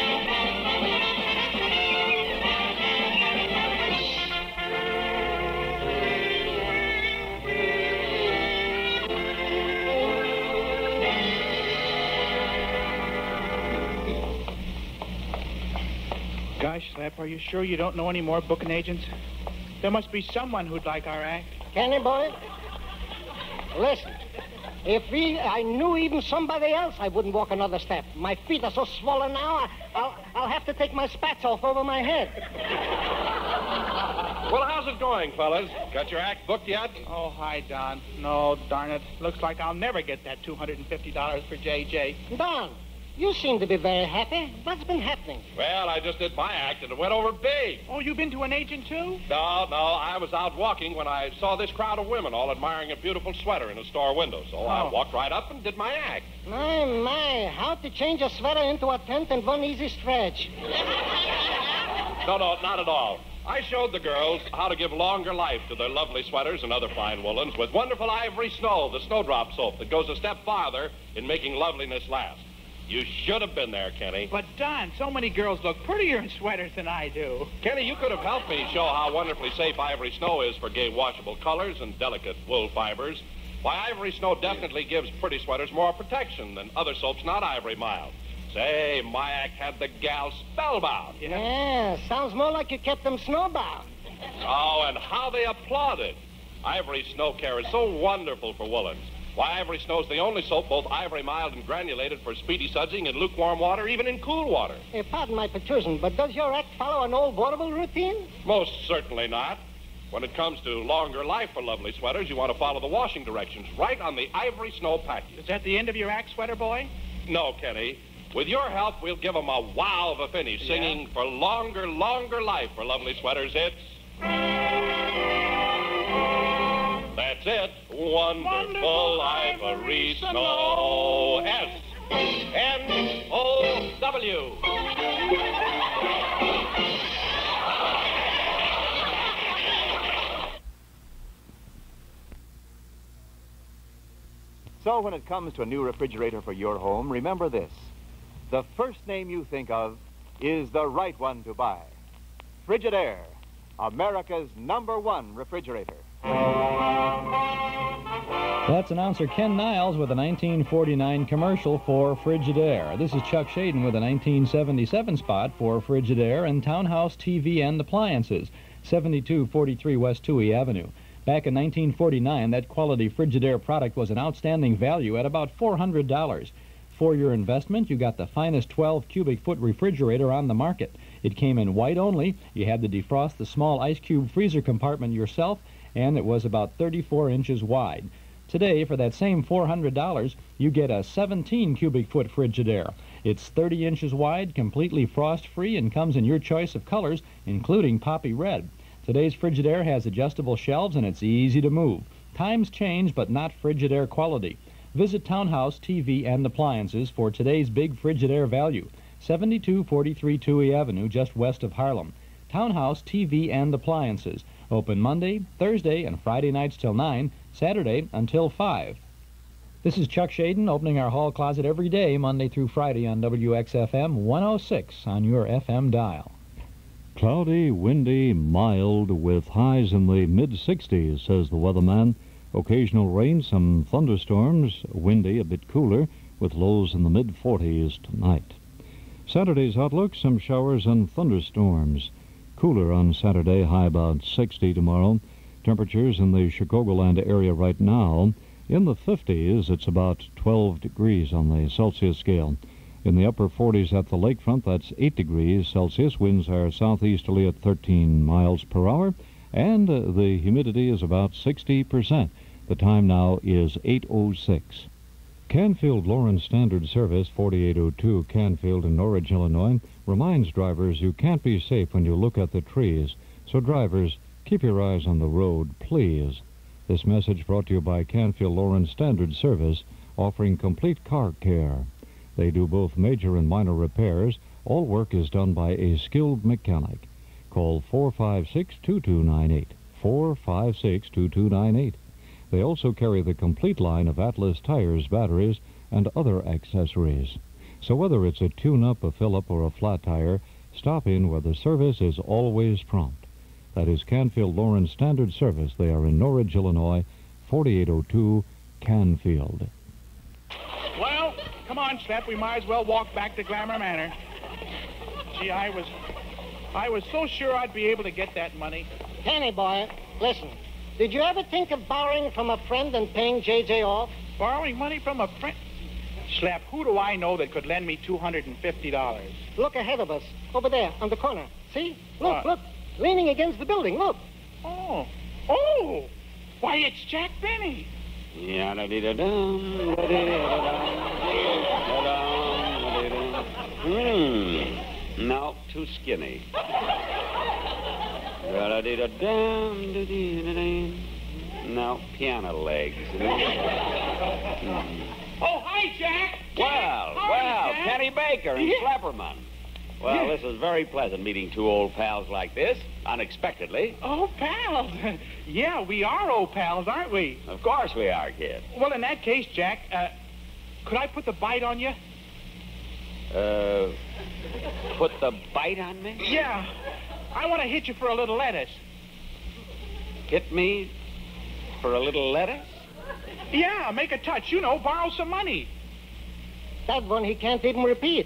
Gosh, Slap, are you sure you don't know any more booking agents? There must be someone who'd like our act. Kenny boy, listen. If I knew even somebody else, I wouldn't walk another step. My feet are so swollen now, I'll have to take my spats off over my head. Well, how's it going, fellas? Got your act booked yet? Oh, hi, Don. No, darn it. Looks like I'll never get that $250 for J.J. Don, you seem to be very happy. What's been happening? Well, I just did my act, and it went over big. Oh, you been to an agent, too? No, I was out walking when I saw this crowd of women all admiring a beautiful sweater in a store window. So I walked right up and did my act. My, how to change a sweater into a tent in one easy stretch. No, not at all. I showed the girls how to give longer life to their lovely sweaters and other fine woolens with wonderful Ivory Snow, the snowdrop soap that goes a step farther in making loveliness last. You should have been there, Kenny. But, Don, so many girls look prettier in sweaters than I do. Kenny, you could have helped me show how wonderfully safe Ivory Snow is for gay washable colors and delicate wool fibers. Why, Ivory Snow definitely gives pretty sweaters more protection than other soaps not Ivory mild. Say, my act had the gal spellbound. Yeah, sounds more like you kept them snowbound. Oh, and how they applauded. Ivory Snow Care is so wonderful for woolens. Why, Ivory Snow's the only soap both Ivory mild and granulated for speedy sudsing in lukewarm water, even in cool water. Pardon my protrusion, but does your act follow an old vaudeville routine? Most certainly not. When it comes to longer life for lovely sweaters, you want to follow the washing directions right on the Ivory Snow package. Is that the end of your act, Sweater Boy? No, Kenny. With your help, we'll give them a wow of a finish, singing for longer life for lovely sweaters. It's... That's it. Wonderful Ivory Snow. S-N-O-W. So when it comes to a new refrigerator for your home, remember this. The first name you think of is the right one to buy. Frigidaire, America's #1 refrigerator. That's announcer Ken Niles with a 1949 commercial for Frigidaire. This is Chuck Shaden with a 1977 spot for Frigidaire and Townhouse TV and Appliances, 7243 West Touhy Avenue. Back in 1949, that quality Frigidaire product was an outstanding value at about $400. For your investment, you got the finest 12 cubic foot refrigerator on the market. It came in white only. You had to defrost the small ice cube freezer compartment yourself, and it was about 34 inches wide. Today, for that same $400, you get a 17 cubic foot Frigidaire. It's 30 inches wide, completely frost-free, and comes in your choice of colors, including poppy red. Today's Frigidaire has adjustable shelves, and it's easy to move. Times change, but not Frigidaire quality. Visit Townhouse TV and Appliances for today's big Frigidaire value. 7243 Touhy Avenue, just west of Harlem. Townhouse TV and Appliances. Open Monday, Thursday, and Friday nights till 9, Saturday until 5. This is Chuck Shaden opening our hall closet every day, Monday through Friday on WXFM 106 on your FM dial. Cloudy, windy, mild, with highs in the mid-60s, says the weatherman. Occasional rain, some thunderstorms, windy, a bit cooler, with lows in the mid-40s tonight. Saturday's outlook, some showers and thunderstorms. Cooler on Saturday, high about 60 tomorrow. Temperatures in the Chicagoland area right now, in the 50s, it's about 12 degrees on the Celsius scale. In the upper 40s at the lakefront, that's 8 degrees Celsius. Winds are southeasterly at 13 miles per hour, and the humidity is about 60%. The time now is 8:06. Canfield Lawrence Standard Service, 4802 Canfield in Norridge, Illinois, reminds drivers you can't be safe when you look at the trees. So drivers, keep your eyes on the road, please. This message brought to you by Canfield Lawrence Standard Service, offering complete car care. They do both major and minor repairs. All work is done by a skilled mechanic. Call 456-2298, 456-2298. They also carry the complete line of Atlas tires, batteries, and other accessories. So whether it's a tune-up, a fill-up, or a flat tire, stop in where the service is always prompt. That is Canfield Lawrence Standard Service. They are in Norridge, Illinois, 4802 Canfield. Well, come on, Slep. We might as well walk back to Glamour Manor. Gee, I was so sure I'd be able to get that money. Penny boy, listen. Did you ever think of borrowing from a friend and paying J.J. off? Borrowing money from a friend? Slap, who do I know that could lend me $250? Look ahead of us, over there, on the corner. See? Look, leaning against the building, look. Oh, why, it's Jack Benny. No, too skinny. No, piano legs. Oh, hi, Jack. Well, Jack. Kenny Baker and Schlepperman. Well, this is very pleasant meeting two old pals like this, unexpectedly. Oh, pals. Yeah, we are old pals, aren't we? Of course we are, kid. Well, in that case, Jack, could I put the bite on you? Put the bite on me? Yeah. I want to hit you for a little lettuce. Hit me for a little lettuce? Yeah, make a touch. You know, borrow some money. That one he can't even repeat.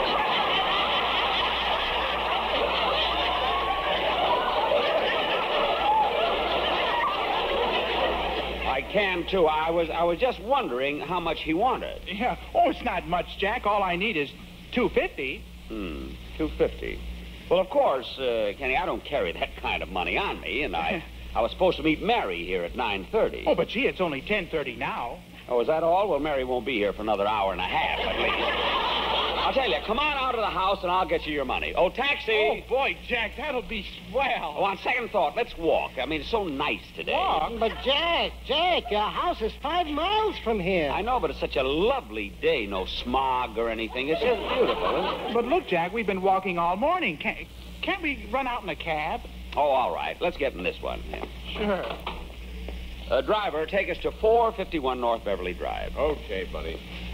I can, too. I was just wondering how much he wanted. Yeah. Oh, it's not much, Jack. All I need is $250. $250. Well, of course, Kenny, I don't carry that kind of money on me, and I was supposed to meet Mary here at 9:30. Oh, but gee, it's only 10:30 now. Oh, is that all? Well, Mary won't be here for another hour and a half, at least. I'll tell you, come on out of the house and I'll get you your money. Oh, taxi! Oh, boy, Jack, that'll be swell. Oh, on second thought, let's walk. I mean, it's so nice today. Walk? But, Jack, your house is 5 miles from here. I know, but it's such a lovely day. No smog or anything. It's just beautiful, isn't it? But look, Jack, we've been walking all morning. Can't we run out in a cab? Oh, all right. Let's get in this one. Sure. Driver, take us to 451 North Beverly Drive. Okay, buddy.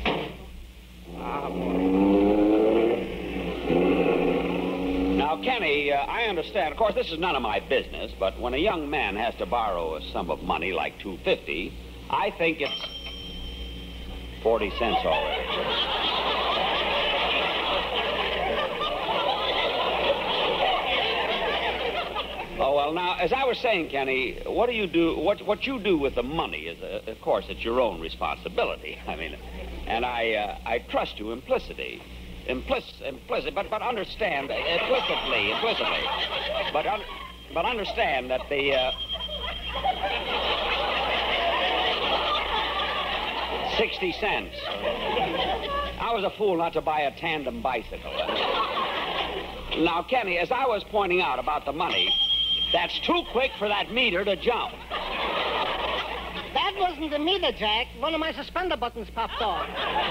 Now, Kenny, I understand. Of course, this is none of my business, but when a young man has to borrow a sum of money like $250, I think it's 40 cents already. Oh, well, now, as I was saying, Kenny, what do you do? What you do with the money is, of course, it's your own responsibility. I mean, and I trust you implicitly. Implicit, but understand, implicitly, but understand that the, 60 cents. I was a fool not to buy a tandem bicycle. Now, Kenny, as I was pointing out about the money, that's too quick for that meter to jump. That wasn't the meter, Jack. One of my suspender buttons popped off.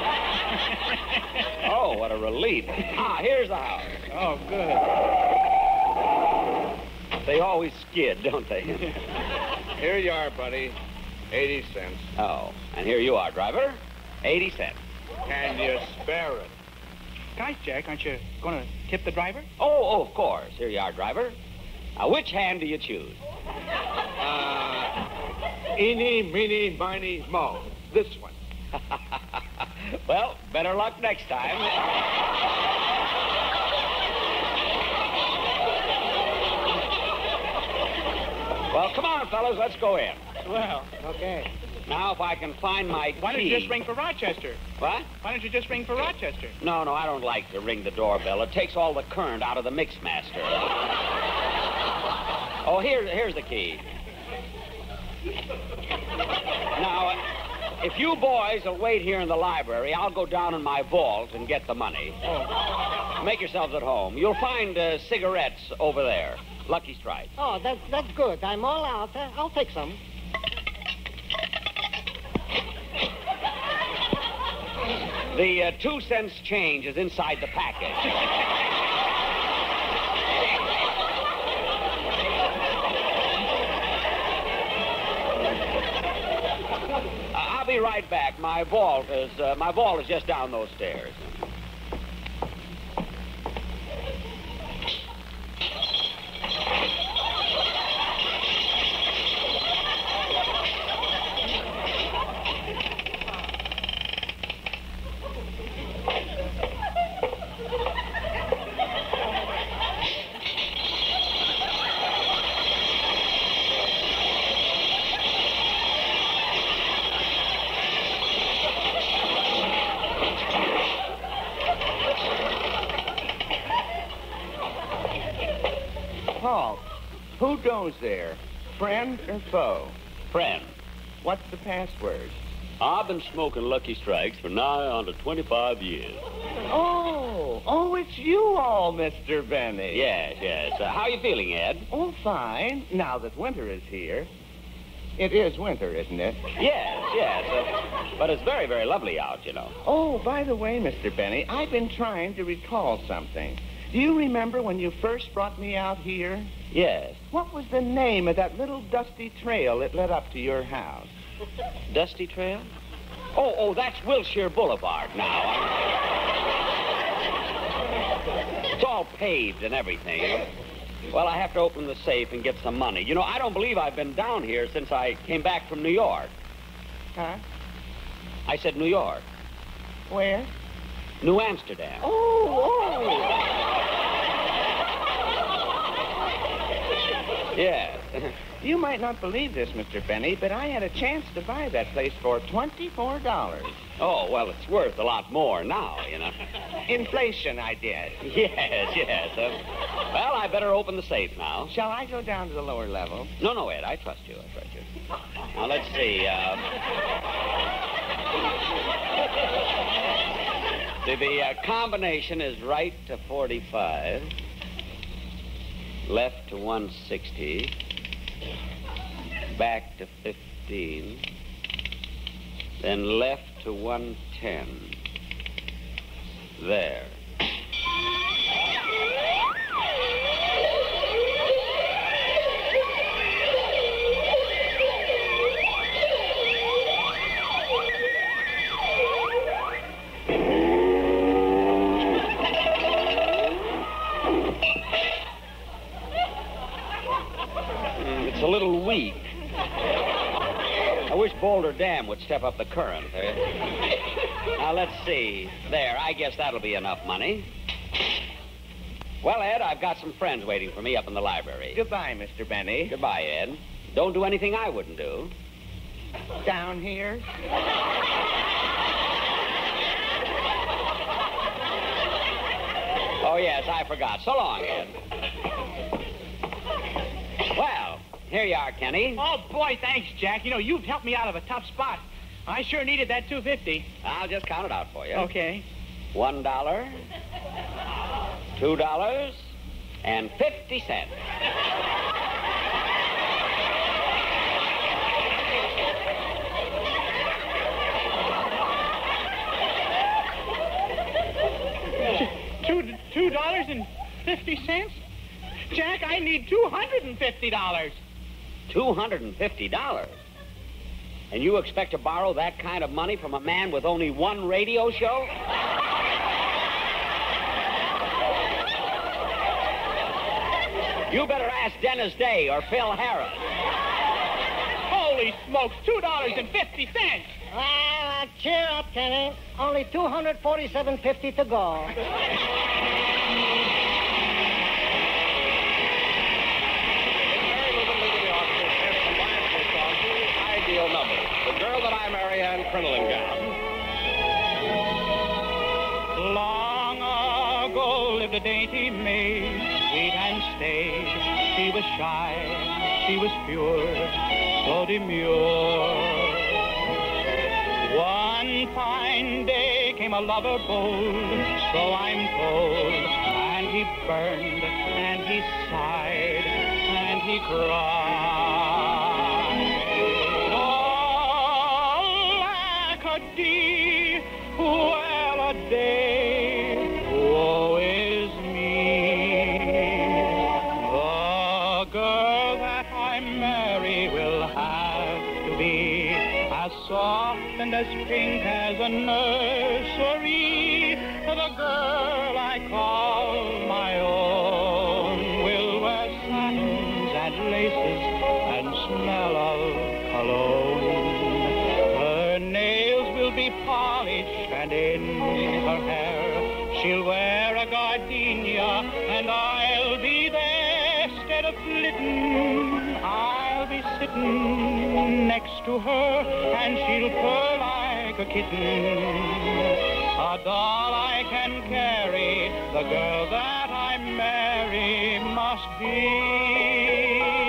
Oh, what a relief. Here's the house. Oh, good. They always skid, don't they? Here you are, buddy. 80 cents. Oh, and here you are, driver. 80 cents. Can you spare it? Gosh, Jack, aren't you going to tip the driver? Oh, of course. Here you are, driver. Now, which hand do you choose? Eeny, meeny, miny, mo. This one. Well, better luck next time. Well, come on, fellas, let's go in. Well, okay. Now, if I can find my key... Why don't you just ring for Rochester? What? Why don't you just ring for Rochester? No, I don't like to ring the doorbell. It takes all the current out of the mixmaster. Oh, here's the key. Now, if you boys will wait here in the library, I'll go down in my vault and get the money. Oh. Make yourselves at home. You'll find cigarettes over there. Lucky Strike. Oh, that's good. I'm all out. I'll take some. The 2 cents change is inside the package. I'll be right back. My vault is just down those stairs. Paul, who goes there? Friend or foe? Friend. What's the password? I've been smoking Lucky Strikes for nigh on to 25 years. Oh, it's you all, Mr. Benny. Yes. How you feeling, Ed? Oh, fine, now that winter is here. It is winter, isn't it? Yes. But it's very, very lovely out, you know. Oh, by the way, Mr. Benny, I've been trying to recall something. Do you remember when you first brought me out here? Yes. What was the name of that little dusty trail that led up to your house? Dusty Trail? Oh, that's Wilshire Boulevard now. It's all paved and everything. Well, I have to open the safe and get some money. You know, I don't believe I've been down here since I came back from New York. Huh? I said New York. Where? New Amsterdam. Oh. Yes. You might not believe this, Mr. Benny, but I had a chance to buy that place for $24. Oh, well, it's worth a lot more now, you know. Inflation, I did. Yes. Well, I better open the safe now. Shall I go down to the lower level? No, Ed, I trust you. Now, let's see. The combination is right to 45, left to 160, back to 15, then left to 110. There. It's a little weak. I wish Boulder Dam would step up the current. Now, let's see. There, I guess that'll be enough money. Well, Ed, I've got some friends waiting for me up in the library. Goodbye, Mr. Benny. Goodbye, Ed. Don't do anything I wouldn't do. Down here? Oh, yes, I forgot. So long, Ed. Well, here you are, Kenny. Oh, boy, thanks, Jack. You know, you've helped me out of a tough spot. I sure needed that $2.50. I'll just count it out for you. Okay. $1, $2, and 50 cents. $2.50? Jack, I need $250. $250? And you expect to borrow that kind of money from a man with only one radio show? You better ask Dennis Day or Phil Harris. Holy smokes, $2.50. Well, cheer up, Kenny. Only $247.50 to go. Ideal number. The girl that I marry and crinoline gown. Long ago lived a dainty maid, sweet and staid. She was shy, she was pure, so demure. One fine day came a lover bold, so I'm told, and he burned, and he sighed, and he cried. Well a day, woe is me. The girl that I marry will have to be as soft and as pink as a nursery. The girl I call my own will wear satins and laces and smell of cologne. Her nails will be polished, and in her hair she'll wear a gardenia, and I'll be there instead of flitting. I'll be sitting next to her, and she'll purr like a kitten. A doll I can carry, the girl that I marry must be.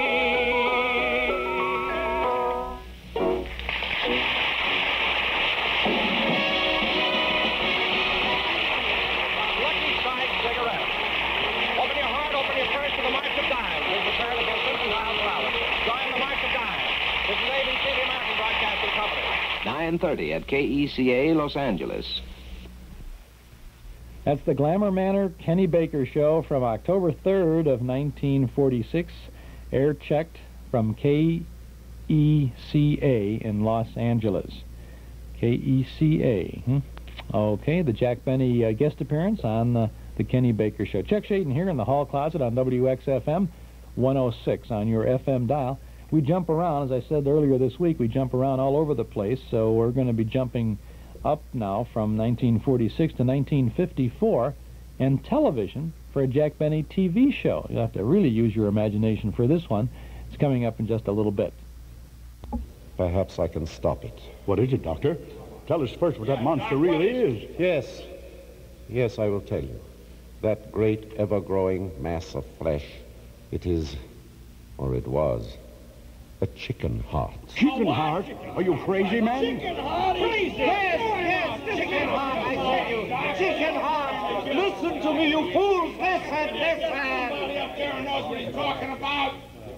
The March of Dimes is declared against 50 miles per hour. Join the March of Dimes. This is ABC, the American Broadcasting Company. 9:30 at KECA, Los Angeles. That's the Glamour Manor Kenny Baker Show from October 3rd of 1946, air-checked from KECA in Los Angeles. KECA. Okay, the Jack Benny guest appearance on the Kenny Baker Show. Chuck Shaden here in the hall closet on WXFM 106 on your FM dial. We jump around, as I said earlier this week, we jump around all over the place, so we're going to be jumping up now from 1946 to 1954, and television for a Jack Benny TV show. You'll have to really use your imagination for this one. It's coming up in just a little bit. Perhaps I can stop it. What is it, Doctor? Tell us first what that monster really is. Yes, I will tell you. That great, ever-growing mass of flesh, it is, or it was, a chicken heart. Chicken heart? Are you crazy, man? Chicken heart? Crazy? Yes, chicken heart, I tell you. Chicken heart. Listen to me, you fools. Listen. Everybody up there knows what he's talking about.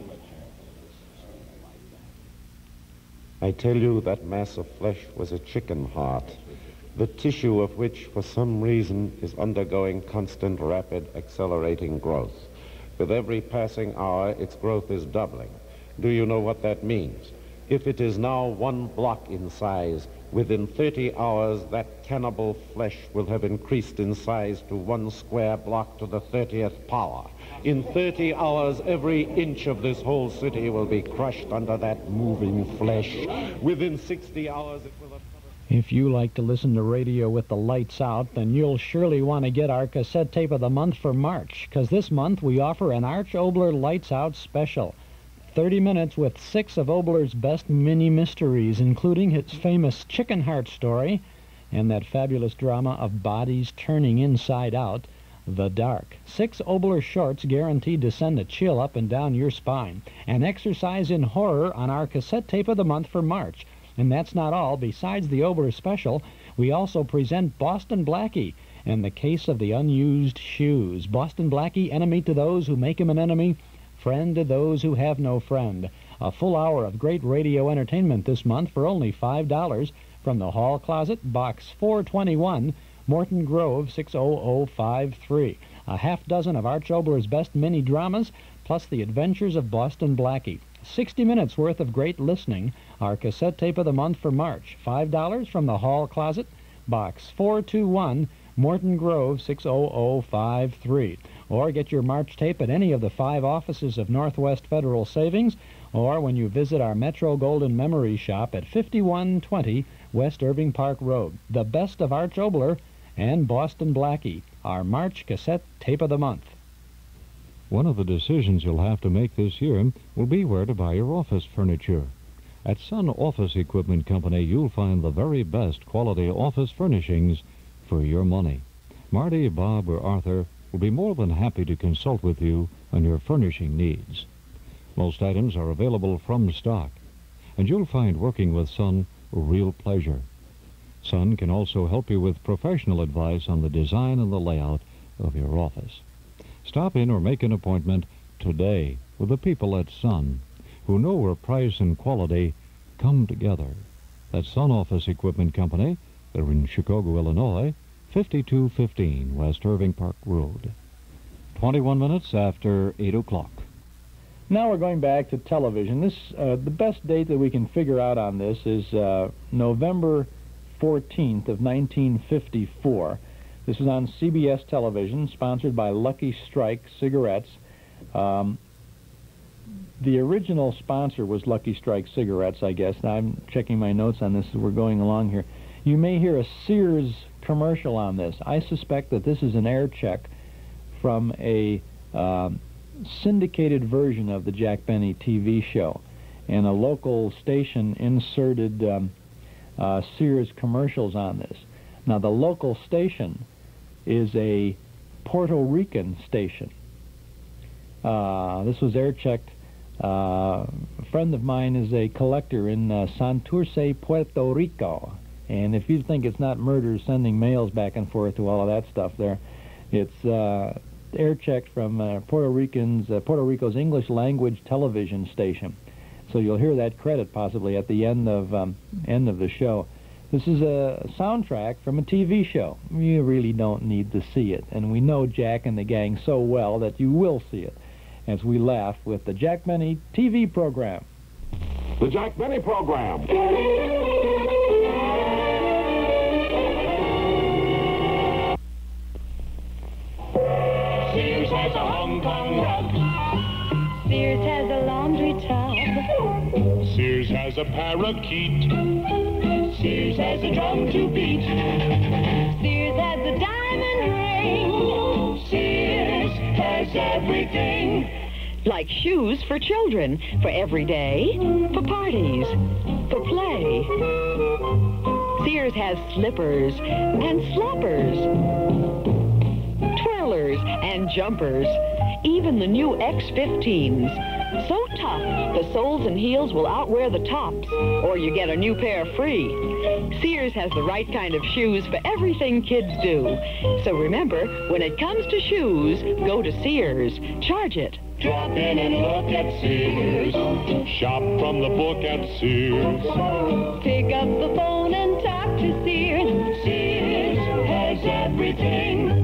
I tell you that mass of flesh was a chicken heart, the tissue of which, for some reason, is undergoing constant, rapid, accelerating growth. With every passing hour, its growth is doubling. Do you know what that means? If it is now 1 block in size, within 30 hours, that cannibal flesh will have increased in size to 1 square block to the 30th power. In 30 hours, every inch of this whole city will be crushed under that moving flesh. Within 60 hours, it will have... If you like to listen to radio with the lights out, then you'll surely want to get our cassette tape of the month for March, because this month we offer an Arch Oboler Lights Out special. 30 minutes with 6 of Oboler's best mini-mysteries, including his famous chicken heart story and that fabulous drama of bodies turning inside out, The Dark. 6 Oboler shorts guaranteed to send a chill up and down your spine. An exercise in horror on our cassette tape of the month for March. And that's not all. Besides the Oboler special, we also present Boston Blackie and the case of the unused shoes. Boston Blackie, enemy to those who make him an enemy, friend to those who have no friend. A full hour of great radio entertainment this month for only $5 from the Hall Closet, Box 421, Morton Grove, 60053. A half dozen of Arch Oboler's best mini-dramas, plus the adventures of Boston Blackie. 60 minutes worth of great listening, our cassette tape of the month for March. $5 from the Hall Closet, Box 421, Morton Grove, 60053. Or get your March tape at any of the 5 offices of Northwest Federal Savings, or when you visit our Metro Golden Memory Shop at 5120 West Irving Park Road. The best of Arch Oboler and Boston Blackie, our March cassette tape of the month. One of the decisions you'll have to make this year will be where to buy your office furniture. At Sun Office Equipment Company, you'll find the very best quality office furnishings for your money. Marty, Bob, or Arthur will be more than happy to consult with you on your furnishing needs. Most items are available from stock, and you'll find working with Sun a real pleasure. Sun can also help you with professional advice on the design and the layout of your office. Stop in or make an appointment today with the people at Sun, who know where price and quality come together. That's Sun Office Equipment Company. They're in Chicago, Illinois, 5215 West Irving Park Road. 21 minutes after 8 o'clock. Now we're going back to television. The best date that we can figure out on this is November 14th of 1954. This is on CBS television, sponsored by Lucky Strike Cigarettes. The original sponsor was Lucky Strike Cigarettes, I guess. Now, I'm checking my notes on this as we're going along here. You may hear a Sears commercial on this. I suspect that this is an air check from a syndicated version of the Jack Benny TV show. And a local station inserted Sears commercials on this. Now, the local station is a Puerto Rican station. This was air-checked. A friend of mine is a collector in Santurce, Puerto Rico. And if you think it's not murder sending mails back and forth to all of that stuff there, it's air-checked from Puerto Rico's English language television station. So you'll hear that credit possibly at the end of the show. This is a soundtrack from a TV show. You really don't need to see it. And we know Jack and the gang so well that you will see it as we laugh with the Jack Benny TV program. The Jack Benny program. Sears has a Hong Kong rug. Sears has a laundry tub. has a parakeet. Sears has a drum to beat. Sears has a diamond ring. Sears has everything. Like shoes for children, for every day, for parties, for play. Sears has slippers and sloppers, twirlers and jumpers, even the new X15s. So tough, the soles and heels will outwear the tops, or you get a new pair free. Sears has the right kind of shoes for everything kids do. So remember, when it comes to shoes, go to Sears. Charge it. Drop in and look at Sears. Shop from the book at Sears. Pick up the phone and talk to Sears. Sears has everything.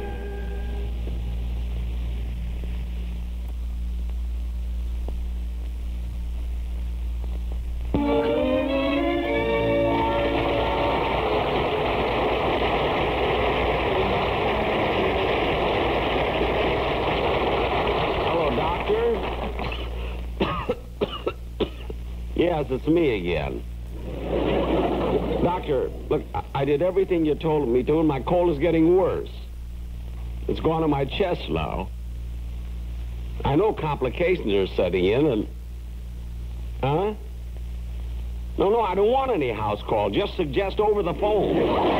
Yes, it's me again. Doctor, look, I did everything you told me to, and my cold is getting worse. It's gone to my chest now. I know complications are setting in, and... Huh? No, I don't want any house call. Just suggest over the phone.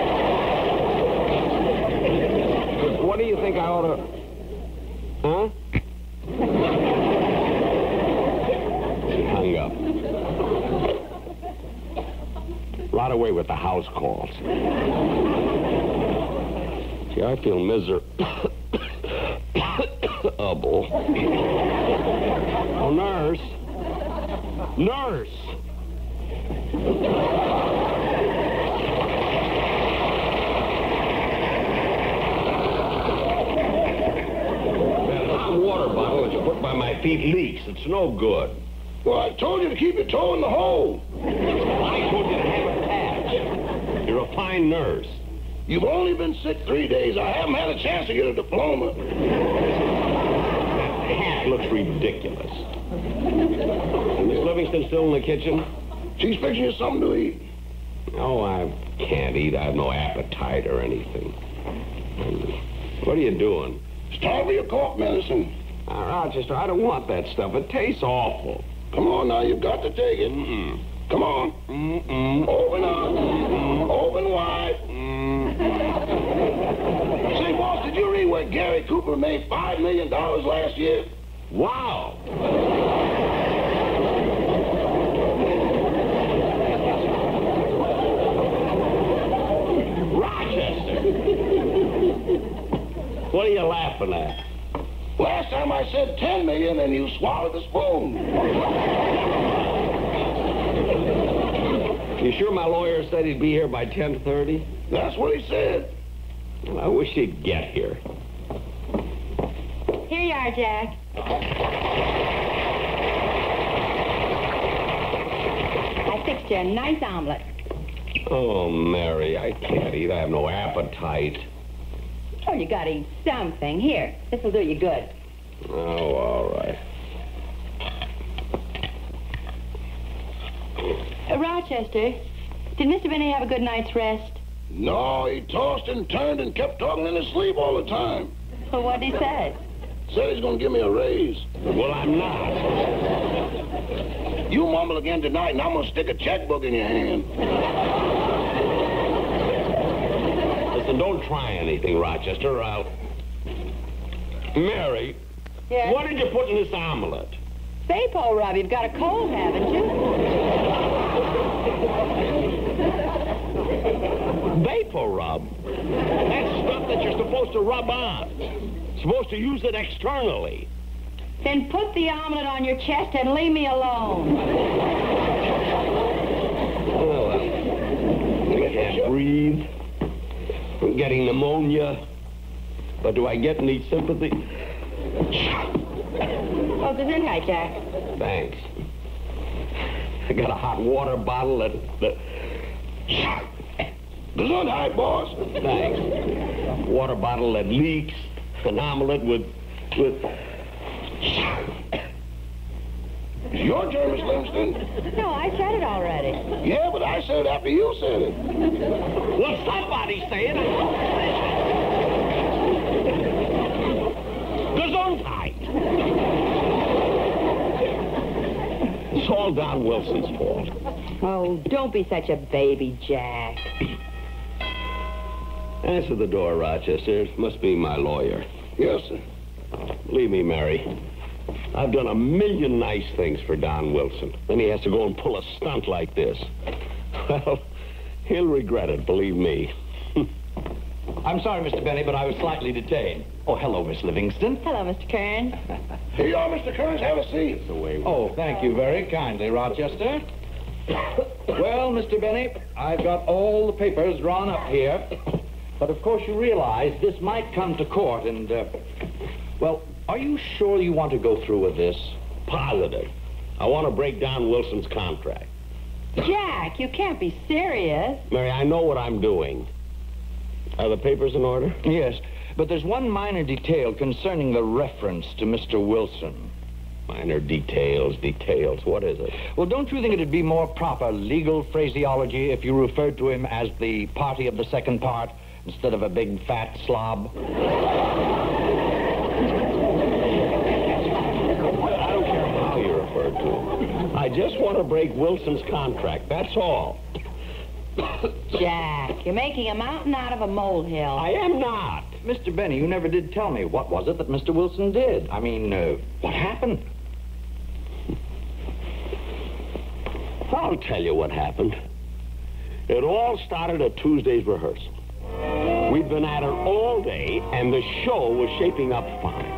What do you think I ought to... Huh? She hung up. Right away with the house calls. Gee, I feel miserable. Oh, nurse. Nurse! That hot water bottle that you put by my feet leaks. It's no good. Well, I told you to keep your toe in the hole. I told you to have it patched. You're a fine nurse. You've only been sick 3 days. I haven't had a chance to get a diploma. That hat looks ridiculous. Is Miss Livingston still in the kitchen? She's fixing you something to eat. No, I can't eat. I have no appetite or anything. What are you doing? It's time for your cough medicine. Rochester, I don't want that stuff. It tastes awful. Come on now, you've got to take it. Come on. Open up. Open wide. Say, boss, did you read where Gary Cooper made $5 million last year? Wow. Rochester. What are you laughing at? Last time I said 10 million and you swallowed the spoon. You sure my lawyer said he'd be here by 10:30? That's what he said. Well, I wish he'd get here. Here you are, Jack. I fixed you a nice omelet. Oh, Mary, I can't eat. I have no appetite. Oh, you gotta eat something. Here, this'll do you good. Oh, all right. Rochester, did Mr. Benny have a good night's rest? No, he tossed and turned and kept talking in his sleep all the time. Well, what'd he say? Said he's gonna give me a raise. Well, I'm not. You mumble again tonight and I'm gonna stick a checkbook in your hand. Listen, don't try anything, Rochester, or I'll... Mary, yes? What did you put in this omelet? Vapo rub. You've got a cold, haven't you? Vapo rub? That's stuff that you're supposed to rub on. Supposed to use it externally. Then put the omelet on your chest and leave me alone. Oh, I can't breathe. I'm getting pneumonia. But do I get any sympathy? Oh, Gesundheit, Jack. Thanks. I got a hot water bottle that... Gesundheit, boss. Thanks. Water bottle that leaks. An omelet with... It's your turn, Miss Livingston. No, I said it already. Yeah, but I said it after you said it. Well, somebody say it. Gesundheit. It's all Don Wilson's fault. Oh, don't be such a baby, Jack. Answer the door, Rochester. It must be my lawyer. Yes, sir. Believe me, Mary, I've done a million nice things for Don Wilson. Then he has to go and pull a stunt like this. Well, he'll regret it, believe me. I'm sorry, Mr. Benny, but I was slightly detained. Oh, hello, Miss Livingston. Hello, Mr. Kern. Here you are, Mr. Kearns. Have a seat. Oh, thank you very kindly, Rochester. Well, Mr. Benny, I've got all the papers drawn up here. But, of course, you realize this might come to court and, well, are you sure you want to go through with this? Positive. I want to break Don Wilson's contract. Jack, you can't be serious. Mary, I know what I'm doing. Are the papers in order? Yes, but there's one minor detail concerning the reference to Mr. Wilson. Minor details. What is it? Well, don't you think it'd be more proper legal phraseology if you referred to him as the party of the second part instead of a big fat slob? I don't care how you refer to him. I just want to break Wilson's contract, that's all. Jack, you're making a mountain out of a molehill. I am not. Mr. Benny, you never did tell me. What was it that Mr. Wilson did? I mean, what happened? I'll tell you what happened. It all started at Tuesday's rehearsal. We'd been at it all day, and the show was shaping up fine.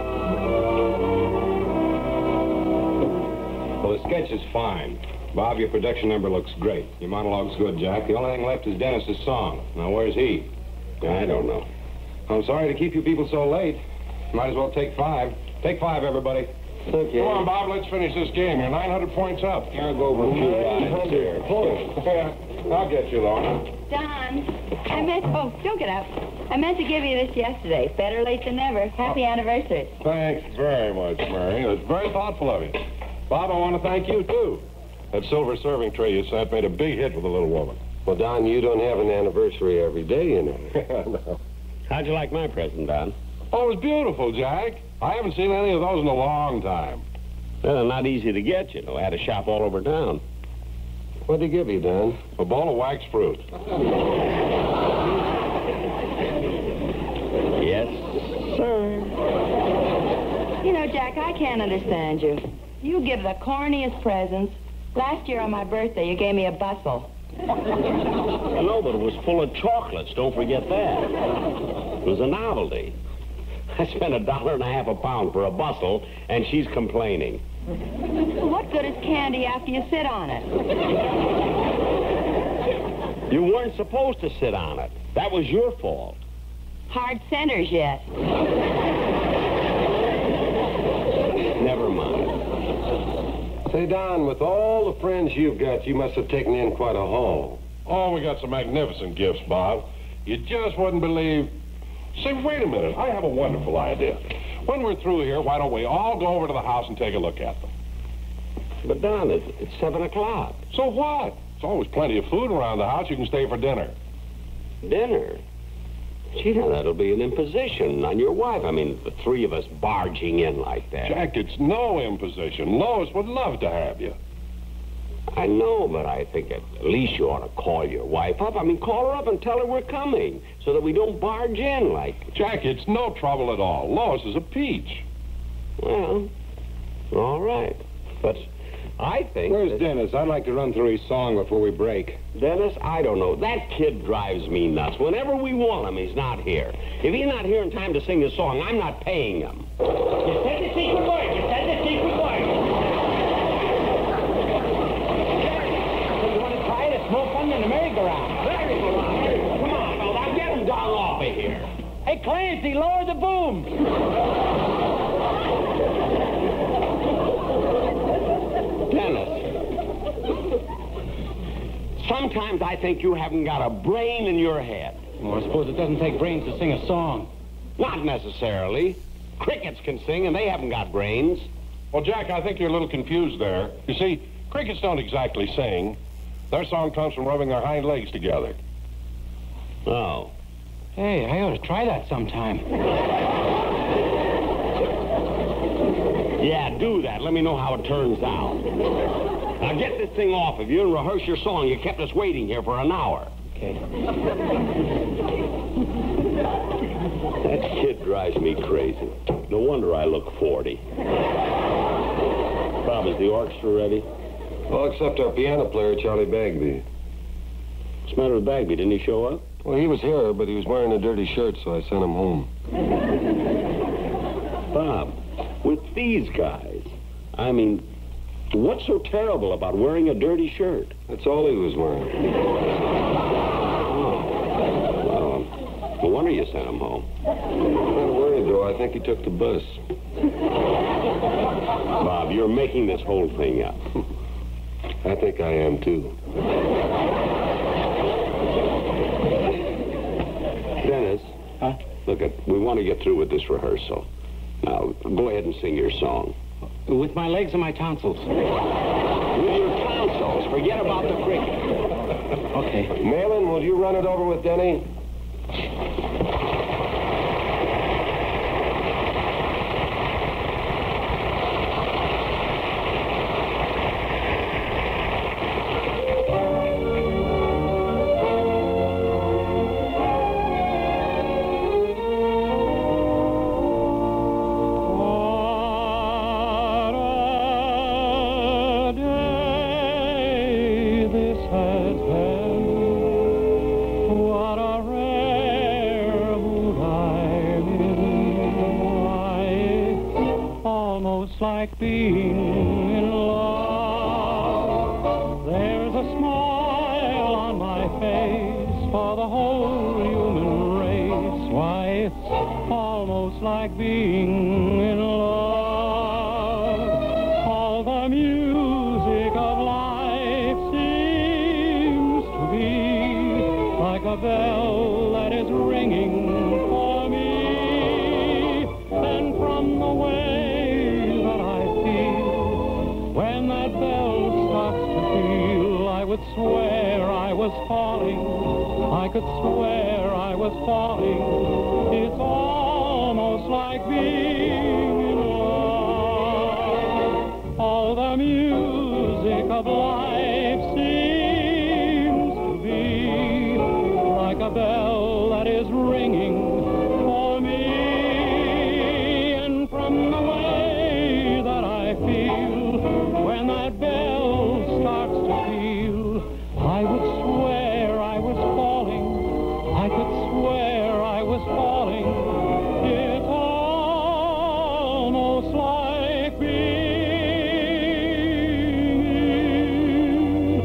Well, the sketch is fine. Bob, your production number looks great. Your monologue's good, Jack. The only thing left is Dennis's song. Now, where's he? I don't know. I'm sorry to keep you people so late. Might as well take 5. Take 5, everybody. Okay. Come on, Bob, let's finish this game. You're 900 points up. I'll go over a few lines here. I'll get you, Lorna. Don, oh, don't get up. I meant to give you this yesterday. Better late than never. Happy anniversary. Thanks very much, Mary. It's very thoughtful of you. Bob, I want to thank you, too. That silver serving tray you sent made a big hit with the little woman. Well, Don, you don't have an anniversary every day, you know. No. How'd you like my present, Don? Oh, it was beautiful, Jack. I haven't seen any of those in a long time. Well, they're not easy to get, you know. I had to shop all over town. What'd he give you, Don? A bowl of wax fruit. Yes, sir. You know, Jack, I can't understand you. You give the corniest presents. Last year on my birthday, you gave me a bustle. No, but it was full of chocolates. Don't forget that. It was a novelty. I spent $1.50 a pound for a bustle, and she's complaining. What good is candy after you sit on it? You weren't supposed to sit on it. That was your fault. Hard centers yet. Never mind. Say, Don, with all the friends you've got, you must have taken in quite a haul. Oh, we got some magnificent gifts, Bob. You just wouldn't believe... Say, wait a minute. I have a wonderful idea. When we're through here, why don't we all go over to the house and take a look at them? But, Don, it's 7 o'clock. So what? There's always plenty of food around the house. You can stay for dinner. Dinner? Gee, now, that'll be an imposition on your wife. I mean, the three of us barging in like that. Jack, it's no imposition. Lois would love to have you. I know, but I think at least you ought to call your wife up. I mean, call her up and tell her we're coming so that we don't barge in like... Jack, it's no trouble at all. Lois is a peach. Well, all right. But I think... Where's Dennis? I'd like to run through his song before we break. Dennis, I don't know. That kid drives me nuts. Whenever we want him, he's not here. If he's not here in time to sing his song, I'm not paying him. You said the secret word. You said the secret word. More fun than the merry-go-round. Merry-go-round. Come on, now get him down off of here. Hey, Clancy, lower the boom. Dennis, sometimes I think you haven't got a brain in your head. Well, I suppose it doesn't take brains to sing a song. Not necessarily. Crickets can sing, and they haven't got brains. Well, Jack, I think you're a little confused there. You see, crickets don't exactly sing. Their song comes from rubbing their hind legs together. Oh. Hey, I ought to try that sometime. Yeah, do that. Let me know how it turns out. Now get this thing off of you and rehearse your song. You kept us waiting here for an hour. Okay. That kid drives me crazy. No wonder I look 40. Bob, is the orchestra ready? Well, except our piano player, Charlie Bagby. What's the matter with Bagby? Didn't he show up? Well, he was here, but he was wearing a dirty shirt, so I sent him home. Bob, with these guys, I mean, what's so terrible about wearing a dirty shirt? That's all he was wearing. Well, no wonder you sent him home. I'm not worried, though. I think he took the bus. Bob, you're making this whole thing up. I think I am, too. Dennis, look, we want to get through with this rehearsal. Now, go ahead and sing your song. With my legs and my tonsils. With your tonsils. Forget about the cricket. Okay. Malin, will you run it over with Denny? Like being in love. There's a smile on my face for the whole human race. Why, it's almost like being in love. All the music of life seems to be like a bell that is ringing for me. And from the way when that bell starts to peal, I would swear I was falling. I could swear I was falling. It's almost like being in love. All the music of life seems to be like a bell that is ringing for me. And from the way that I feel, when that bell starts to peal, I would swear I was falling. I could swear I was falling. It's almost like being in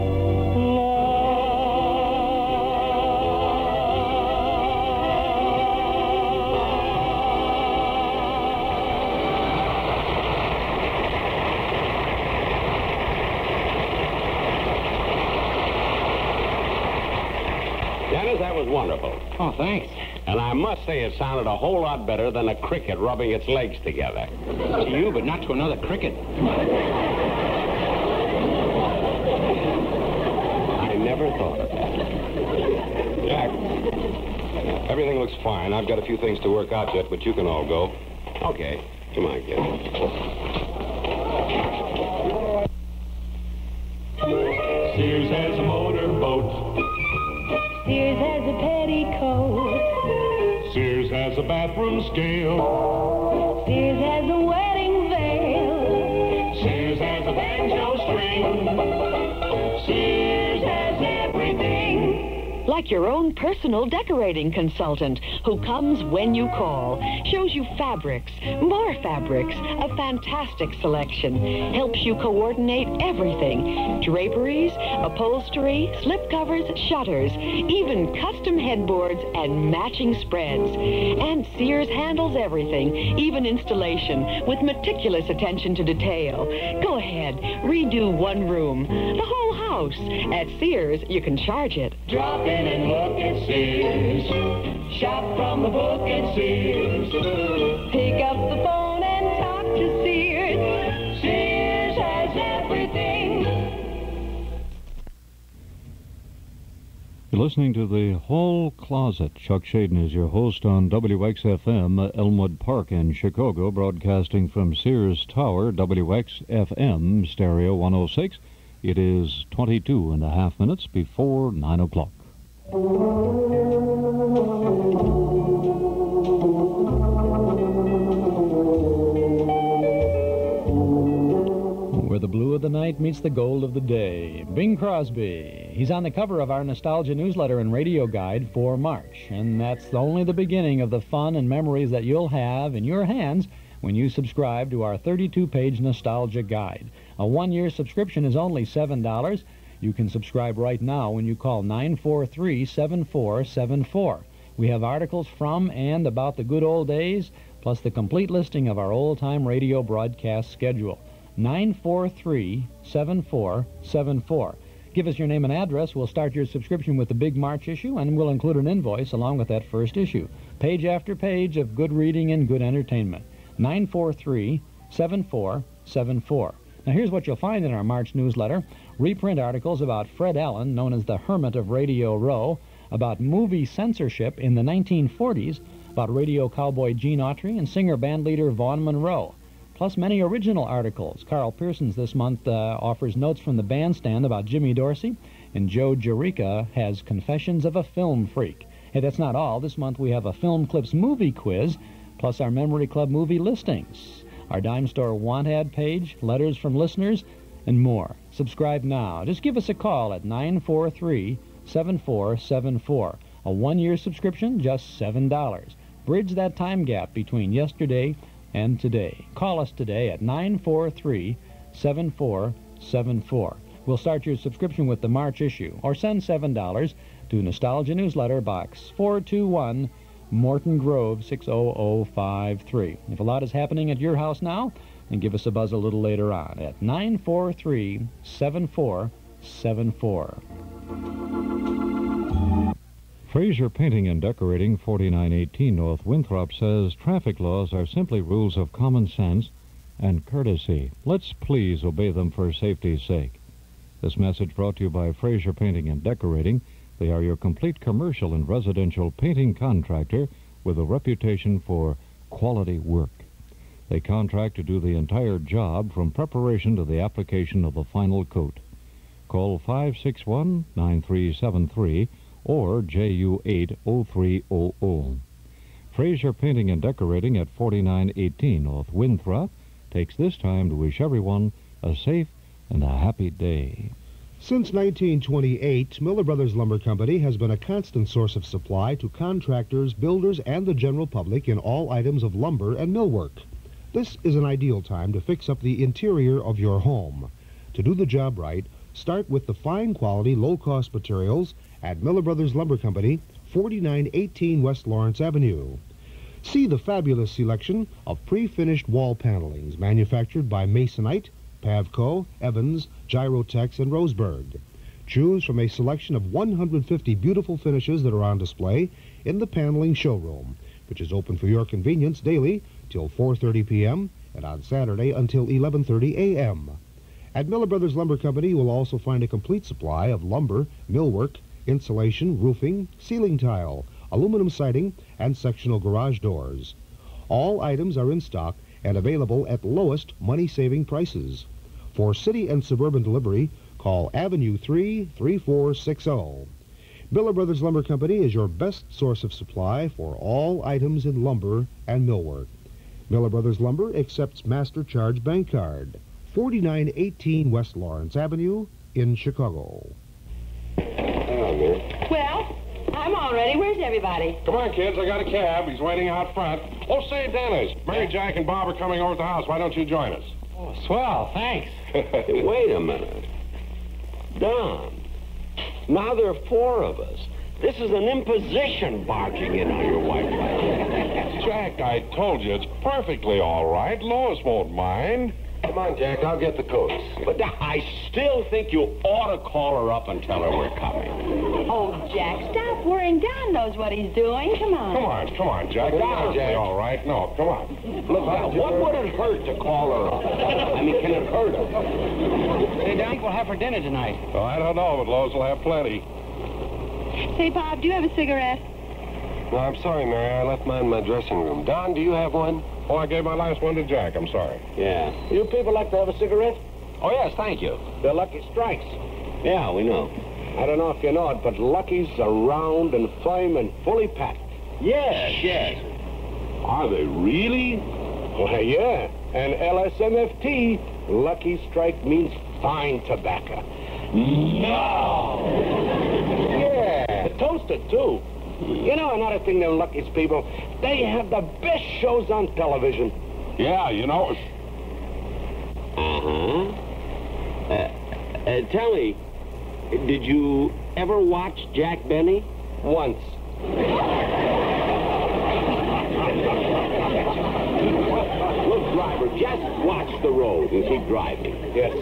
Dennis, that was wonderful. Oh, thanks. And I must say it sounded a whole lot better than a cricket rubbing its legs together. To you, but not to another cricket. I never thought of that. Jack, everything looks fine. I've got a few things to work out yet, but you can all go. Okay. Come on, kid. Sears has a motorboat. Sears has a petticoat. Sears has a bathroom scale. Sears has a wedding veil. Sears has a banjo string. Sears has everything. Like your own personal decorating consultant who comes when you call, shows you fabrics, more fabrics, a fantastic selection, helps you coordinate everything, draperies, upholstery, slipcovers, shutters, even custom headboards and matching spreads. And Sears handles everything, even installation, with meticulous attention to detail. Go ahead, redo one room, the whole house. At Sears, you can charge it. Drop in and look at Sears. Shop from the book at Sears. Pick up the phone and talk to Sears. listening to The Hall Closet. Chuck Shaden is your host on WXFM, Elmwood Park in Chicago, broadcasting from Sears Tower, WXFM, Stereo 106. It is 22 and a half minutes before 9 o'clock. Where the blue of the night meets the gold of the day. Bing Crosby. He's on the cover of our Nostalgia newsletter and radio guide for March. And that's only the beginning of the fun and memories that you'll have in your hands when you subscribe to our 32-page Nostalgia guide. A one-year subscription is only $7. You can subscribe right now when you call 943-7474. We have articles from and about the good old days, plus the complete listing of our old-time radio broadcast schedule. 943-7474. Give us your name and address. We'll start your subscription with the big March issue, and we'll include an invoice along with that first issue. Page after page of good reading and good entertainment. 943-7474. Now here's what you'll find in our March newsletter. Reprint articles about Fred Allen, known as the Hermit of Radio Row, about movie censorship in the 1940s, about radio cowboy Gene Autry and singer-bandleader Vaughn Monroe. Plus many original articles. Carl Pearson's this month offers notes from the bandstand about Jimmy Dorsey, and Joe Jerica has Confessions of a Film Freak. Hey, that's not all. This month we have a Film Clips movie quiz, plus our Memory Club movie listings, our Dime Store Want Ad page, letters from listeners, and more. Subscribe now. Just give us a call at 943-7474. A one-year subscription, just $7. Bridge that time gap between yesterday and today. Call us today at 943-7474. We'll start your subscription with the March issue, or send $7 to Nostalgia Newsletter, Box 421, Morton Grove, 60053. If a lot is happening at your house now, then give us a buzz a little later on at 943-7474. Fraser Painting and Decorating, 4918 North Winthrop, says traffic laws are simply rules of common sense and courtesy. Let's please obey them for safety's sake. This message brought to you by Fraser Painting and Decorating. They are your complete commercial and residential painting contractor with a reputation for quality work. They contract to do the entire job from preparation to the application of the final coat. Call 561-9373 or JU80300. Fraser Painting and Decorating at 4918 North Winthrop takes this time to wish everyone a safe and a happy day. Since 1928, Miller Brothers Lumber Company has been a constant source of supply to contractors, builders, and the general public in all items of lumber and millwork. This is an ideal time to fix up the interior of your home. To do the job right, start with the fine quality, low-cost materials at Miller Brothers Lumber Company, 4918 West Lawrence Avenue. See the fabulous selection of pre-finished wall panelings manufactured by Masonite, Pavco, Evans, Gyrotex, and Roseburg. Choose from a selection of 150 beautiful finishes that are on display in the paneling showroom, which is open for your convenience daily till 4:30 p.m. and on Saturday until 11:30 a.m. At Miller Brothers Lumber Company, you will also find a complete supply of lumber, millwork, insulation, roofing, ceiling tile, aluminum siding, and sectional garage doors. All items are in stock and available at lowest money-saving prices. For city and suburban delivery, call Avenue 3-3460. Miller Brothers Lumber Company is your best source of supply for all items in lumber and millwork. Miller Brothers Lumber accepts Master Charge Bank Card. 4918 West Lawrence Avenue in Chicago. Well, I'm all ready. Where's everybody? Come on, kids. I got a cab. He's waiting out front. Oh, say, Dennis, Mary, Jack, and Bob are coming over to the house. Why don't you join us? Oh, swell. Thanks. Hey, wait a minute. Don, now there are four of us. This is an imposition barging in on your wife. Jack, I told you, it's perfectly all right. Lois won't mind. Come on, Jack, I'll get the coats. But I still think you ought to call her up and tell her we're coming. Oh, Jack, stop worrying. Don knows what he's doing. Come on. Come on, Jack. Don'll be all right. No, come on. Look, what would it hurt to call her up? I mean, can it hurt her? Say, Don, we'll have for dinner tonight. Well, I don't know, but Lois will have plenty. Say, Bob, do you have a cigarette? No, I'm sorry, Mary. I left mine in my dressing room. Don, do you have one? Oh, I gave my last one to Jack. I'm sorry. Yeah. You people like to have a cigarette? Oh, yes, thank you. They're Lucky Strikes. Yeah, we know. I don't know if you know it, but Lucky's are round and firm and fully packed. Yes, yes. Are they really? Why, yeah. And LSMFT, Lucky Strike means fine tobacco. No! Yeah, toasted, too. You know another thing, them Lucky's people, they have the best shows on television. Yeah, you know. Tell me, did you ever watch Jack Benny? Once. Look, driver, just watch the road and keep driving. Yes.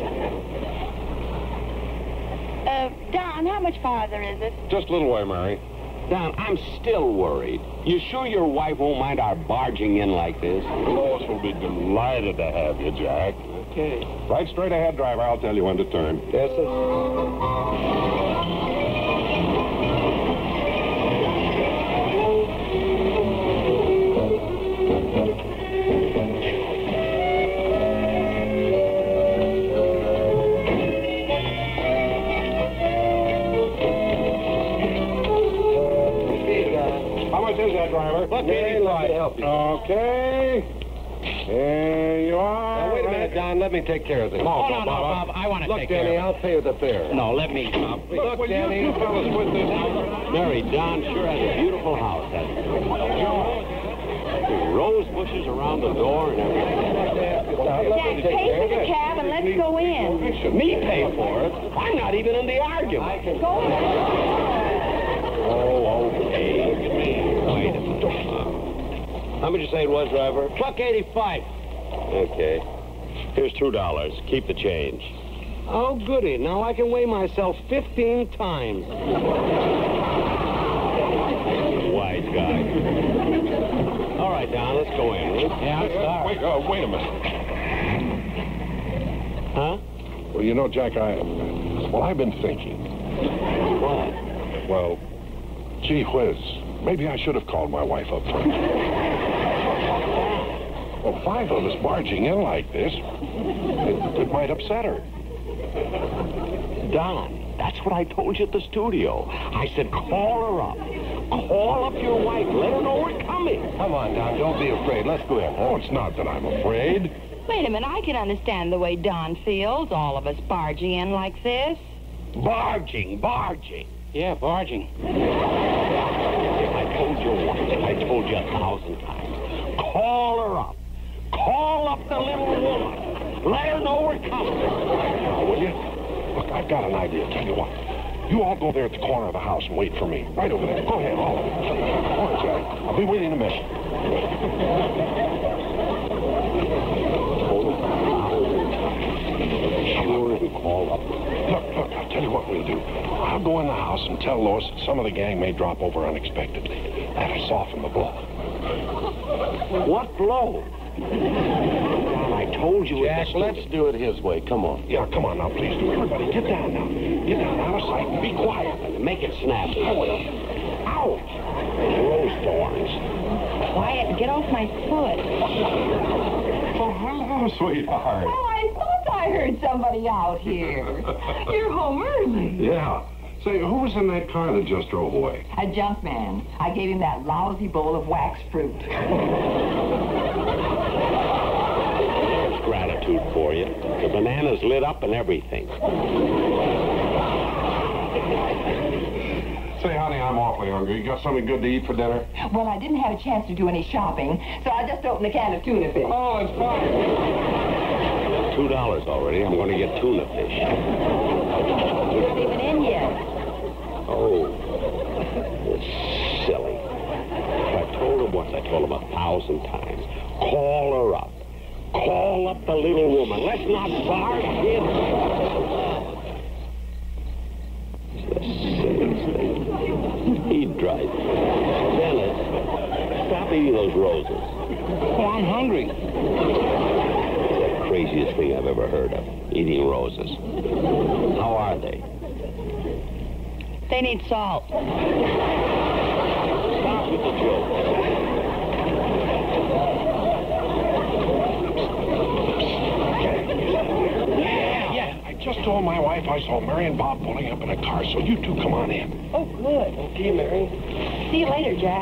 Don, how much farther is it? Just a little way, Mary. Don, I'm still worried. You sure your wife won't mind our barging in like this? Lois will be delighted to have you, Jack. Okay. Right straight ahead, driver. I'll tell you when to turn. Yes, sir. Driver. Look, Eddie, let me help you. Okay. There you are. Now, wait a minute, Don. Let me take care of this. Bob, no, Bob. I want to take Danny, care of it. I'll pay you the fare. No, let me, Bob. Look, Danny. You fellas with this. Mary, Don sure has a beautiful house, hasn't he? Rose bushes around the door and everything. Jack, pay for the cab and let's go in. Me pay for it? I'm not even in the argument. Go in. Oh, okay. Wait a minute. How much you say it was, driver? $1.85. Okay. Here's $2. Keep the change. Oh, goody. Now I can weigh myself 15 times. Wise guy. All right, Don, let's go in. Yeah, Wait a minute. Huh? Well, you know, Jack, I've been thinking. What? Well, gee whiz. Maybe I should have called my wife up first. Well, 5 of us barging in like this, it might upset her. Don, that's what I told you at the studio. I said call her up. Call up your wife. Let her know we're coming. Come on, Don. Don't be afraid. Let's go in. Oh, it's not that I'm afraid. Wait a minute. I can understand the way Don feels, all of us barging in like this. Barging. Yeah, barging. I told you once. I told you 1,000 times. Call her up. Call up the little woman. Let her know we're coming. Now, will you? Look, I've got an idea. Tell you what. You all go there at the corner of the house and wait for me. Right over there. Go ahead, all of you. All right, Jack. I'll be waiting in a minute. Sure, and call up. Look, I'll tell you what we'll do. I'll go in the house and tell Lois that some of the gang may drop over unexpectedly. That'll soften the blow. What blow? I told you. Jack, let's do it his way. Come on. Yeah, come on now, please do. Everybody, get down now. Get down out of sight and be quiet. Make it snappy. I will. Ouch! Rose thorns. Quiet and get off my foot. Oh, hello, sweetheart. Oh, I thought I heard somebody out here. You're home early. Yeah. Say, who was in that car that just drove away? A junk man. I gave him that lousy bowl of wax fruit. There's gratitude for you. The banana's lit up and everything. Say, honey, I'm awfully hungry. You got something good to eat for dinner? Well, I didn't have a chance to do any shopping, so I just opened a can of tuna fish. Oh, it's fine. $2 already. I'm going to get tuna fish. You're not even in yet. Oh, it's silly. I told him once, I told him 1,000 times. Call her up. Call up the little woman. Let's not barge in. It's the silliest thing. He'd drive. Dennis, stop eating those roses. Oh, I'm hungry. It's the craziest thing I've ever heard of, eating roses. How are they? They need salt. Stop with the joke. Yeah. I just told my wife I saw Mary and Bob pulling up in a car, so you two come on in. Oh, good. Okay, Mary. See you later, Jack.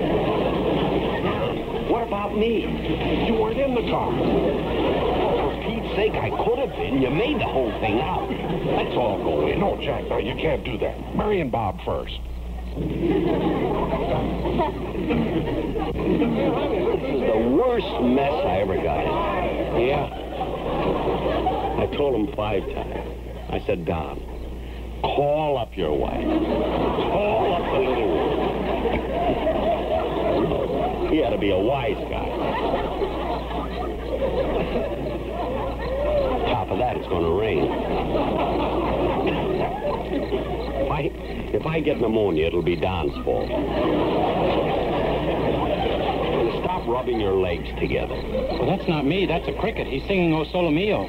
What about me? You weren't in the car. For Pete's sake, I could have been. You made the whole thing out. Let's all go in. No, Jack, no, you can't do that. Mary and Bob first. This is the worst mess I ever got in. Yeah? I told him 5 times. I said, Don, call up your wife. Call up the little one. He ought to be a wise guy. On top of that, it's going to rain. If I get pneumonia, it'll be Don's fault. Stop rubbing your legs together. Well, that's not me. That's a cricket. He's singing O Solo Mio.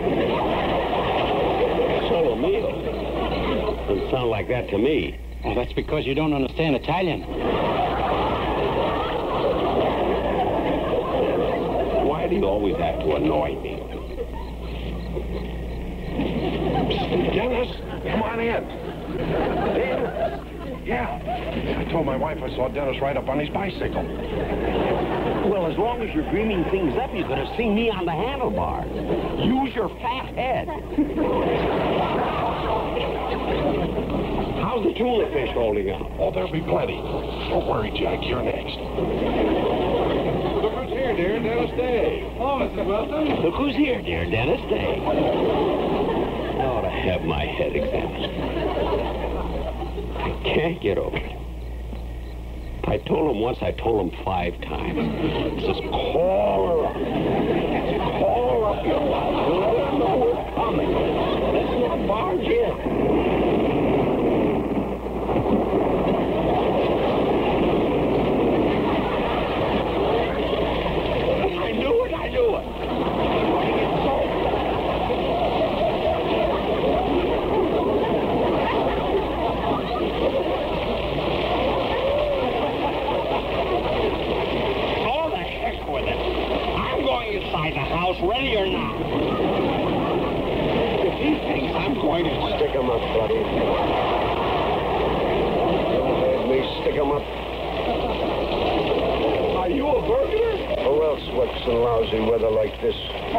Solo Mio? Doesn't sound like that to me. Well, that's because you don't understand Italian. Why do you always have to annoy me? Dennis, come on in. Yeah. I told my wife I saw Dennis ride up on his bicycle. Well, as long as you're dreaming things up, you're going to see me on the handlebar. Use your fat head. How's the tuna fish holding up? Oh, there'll be plenty. Don't worry, Jack. You're next. Look who's here, dear. Dennis Day. Oh, Mrs. Wilson. Look who's here, dear. Dennis Day. I ought to have my head examined. I can't get over it. I told him once, I told him 5 times. He says, call her up. Call her up, your wife. Let her know we're coming. Let's not barge in. I knew it. Inside the house, ready or not. If he thinks I'm going to stick him up, buddy. Let me stick him up. Are you a burglar? Who else works in lousy weather like this?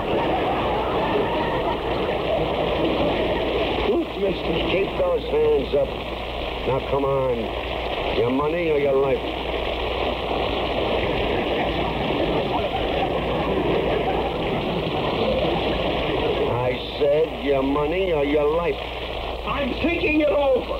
Look, mister, keep those hands up. Now, come on. Your money or your life? Said your money or your life. I'm thinking it over.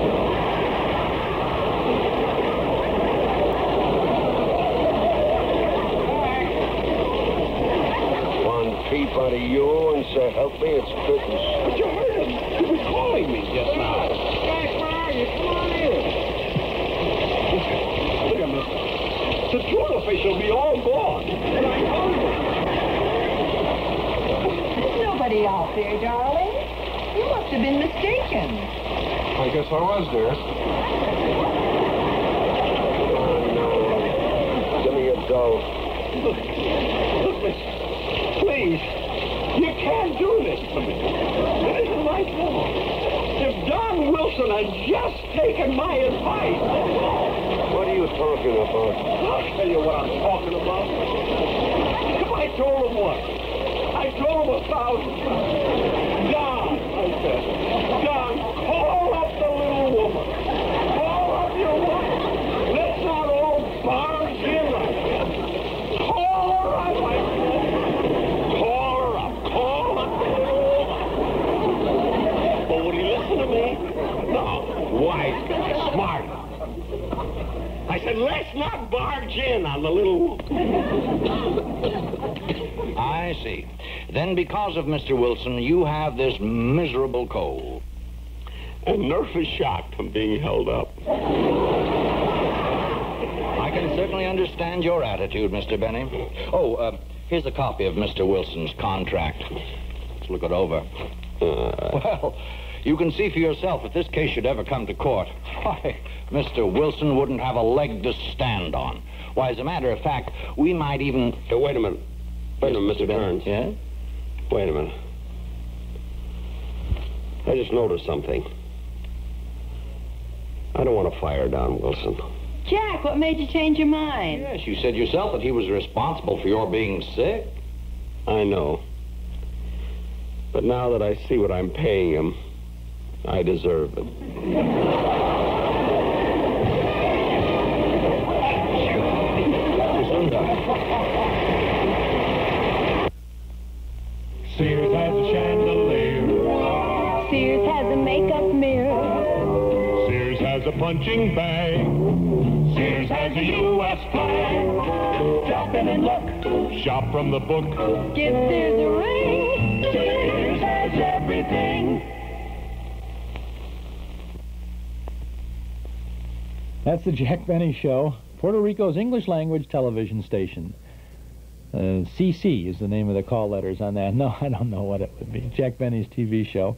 One peep out of you and so help me, it's curtains. But you heard him. He was calling me just now. Jack, where are you? Come on in. Look at this. The tuna fish will be all gone. And I told you. Nobody out there, darling. You must have been mistaken. I guess I was, dear. Oh, no. Give me a dough. Look, miss. Please. You can't do this to me. It isn't my fault. If Don Wilson had just taken my advice. What are you talking about? I'll tell you what I'm talking about. If I told him what? I told him 1,000 times. Don, I said, Don, call up the little woman. Call up your wife. Let's not all barge in like this. Call her up, I said. Call her up. Call up the little woman. But would he listen to me? No. Wise guy, smart. I said, let's not barge in on the little woman. I see. Then because of Mr. Wilson, you have this miserable cold. And nervous shock from being held up. I can certainly understand your attitude, Mr. Benny. Oh, here's a copy of Mr. Wilson's contract. Let's look it over. Well, You can see for yourself if this case should ever come to court. Why, Mr. Wilson wouldn't have a leg to stand on. Why, as a matter of fact, we might even... Wait a minute. Wait a minute, Mr. Burns. Yeah? Wait a minute. I just noticed something. I don't want to fire Don Wilson. Jack, what made you change your mind? Yes, you said yourself that he was responsible for your being sick. I know. But now that I see what I'm paying him, I deserve it. Sears has a chandelier. Sears has a makeup mirror. Sears has a punching bag. Sears has a U.S. flag. Drop in and look. Shop from the book. Give Sears a ring. Sears has everything. That's the Jack Benny Show, Puerto Rico's English language television station. CC is the name of the call letters on that. No, I don't know what it would be. Jack Benny's TV show.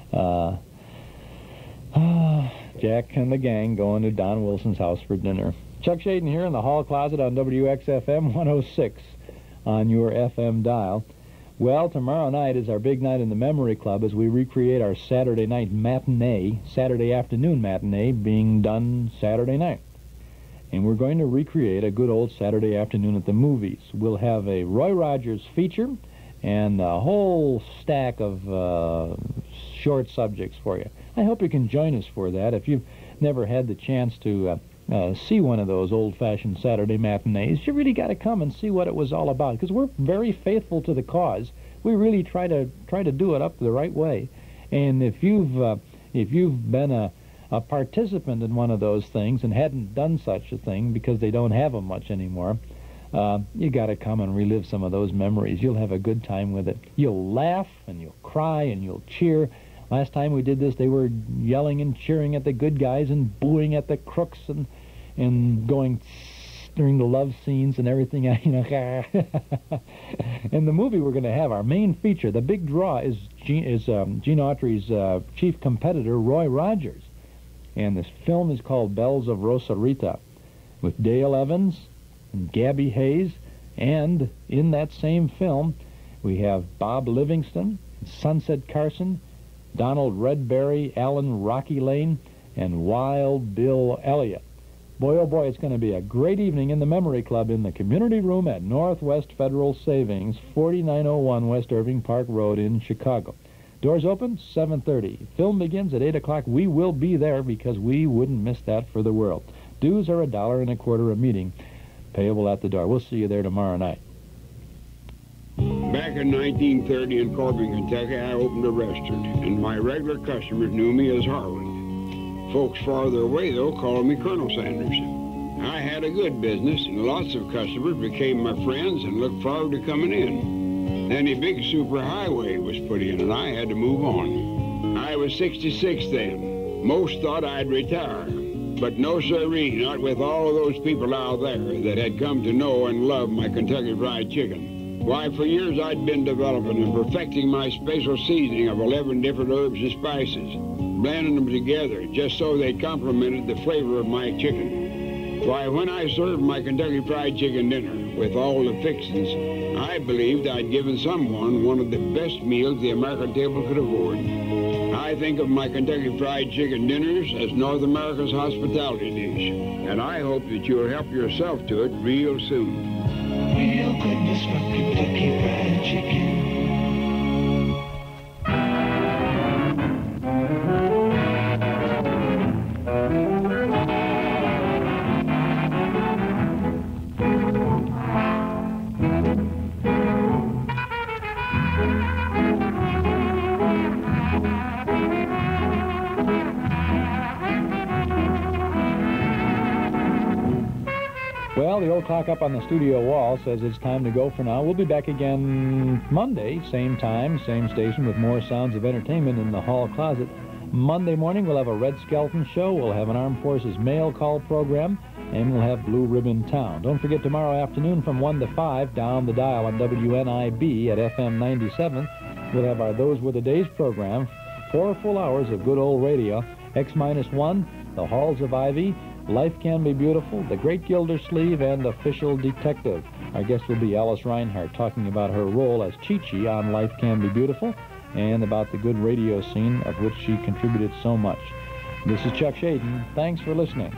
Jack and the gang going to Don Wilson's house for dinner. Chuck Shaden here in the hall closet on WXFM 106 on your FM dial. Well, tomorrow night is our big night in the Memory Club as we recreate our Saturday night matinee, Saturday afternoon matinee being done Saturday night. And we're going to recreate a good old Saturday afternoon at the movies. We'll have a Roy Rogers feature and a whole stack of short subjects for you. I hope you can join us for that. If you've never had the chance to see one of those old-fashioned Saturday matinees, you really got to come and see what it was all about, because we're very faithful to the cause. We really try to do it up the right way. And if you've been a participant in one of those things and hadn't done such a thing because they don't have them much anymore, you got to come and relive some of those memories. You'll have a good time with it. You'll laugh and you'll cry and you'll cheer. Last time we did this, they were yelling and cheering at the good guys and booing at the crooks and going during the love scenes and everything. You know. In the movie we're going to have, our main feature, the big draw, is Gene Autry's chief competitor, Roy Rogers. And this film is called Bells of Rosarita, with Dale Evans and Gabby Hayes. And in that same film, we have Bob Livingston, Sunset Carson, Donald Redberry, Alan Rocky Lane, and Wild Bill Elliott. Boy, oh boy, it's going to be a great evening in the Memory Club in the community room at Northwest Federal Savings, 4901 West Irving Park Road in Chicago. Doors open 7:30. Film begins at 8 o'clock. We will be there because we wouldn't miss that for the world. Dues are $1.25 a meeting, payable at the door. We'll see you there tomorrow night. Back in 1930 in Corbin, Kentucky, I opened a restaurant, and my regular customers knew me as Harland. Folks farther away, though, called me Colonel Sanders. I had a good business, and lots of customers became my friends and looked forward to coming in. Then a big superhighway was put in, and I had to move on. I was 66 then. Most thought I'd retire, but no sirree, not with all of those people out there that had come to know and love my Kentucky Fried Chicken. Why, for years I'd been developing and perfecting my special seasoning of 11 different herbs and spices, blending them together just so they complemented the flavor of my chicken. Why, when I served my Kentucky Fried Chicken dinner with all the fixings, I believed I'd given someone one of the best meals the American table could afford. I think of my Kentucky Fried Chicken dinners as North America's hospitality dish, and I hope that you'll help yourself to it real soon. Real goodness from Kentucky Fried Chicken. Well, the old clock up on the studio wall says it's time to go for now. We'll be back again Monday, same time, same station, with more sounds of entertainment in the hall closet. Monday morning, we'll have a Red Skelton show, we'll have an Armed Forces mail call program, and we'll have Blue Ribbon Town. Don't forget tomorrow afternoon from 1 to 5, down the dial on WNIB at FM 97, we'll have our Those Were the Days program 4 full hours of good old radio. X-1, The Halls of Ivy, Life Can Be Beautiful, The Great Gildersleeve, and Official Detective. Our guest will be Alice Reinhardt, talking about her role as Chi-Chi on Life Can Be Beautiful and about the good radio scene of which she contributed so much. This is Chuck Shaden. Thanks for listening.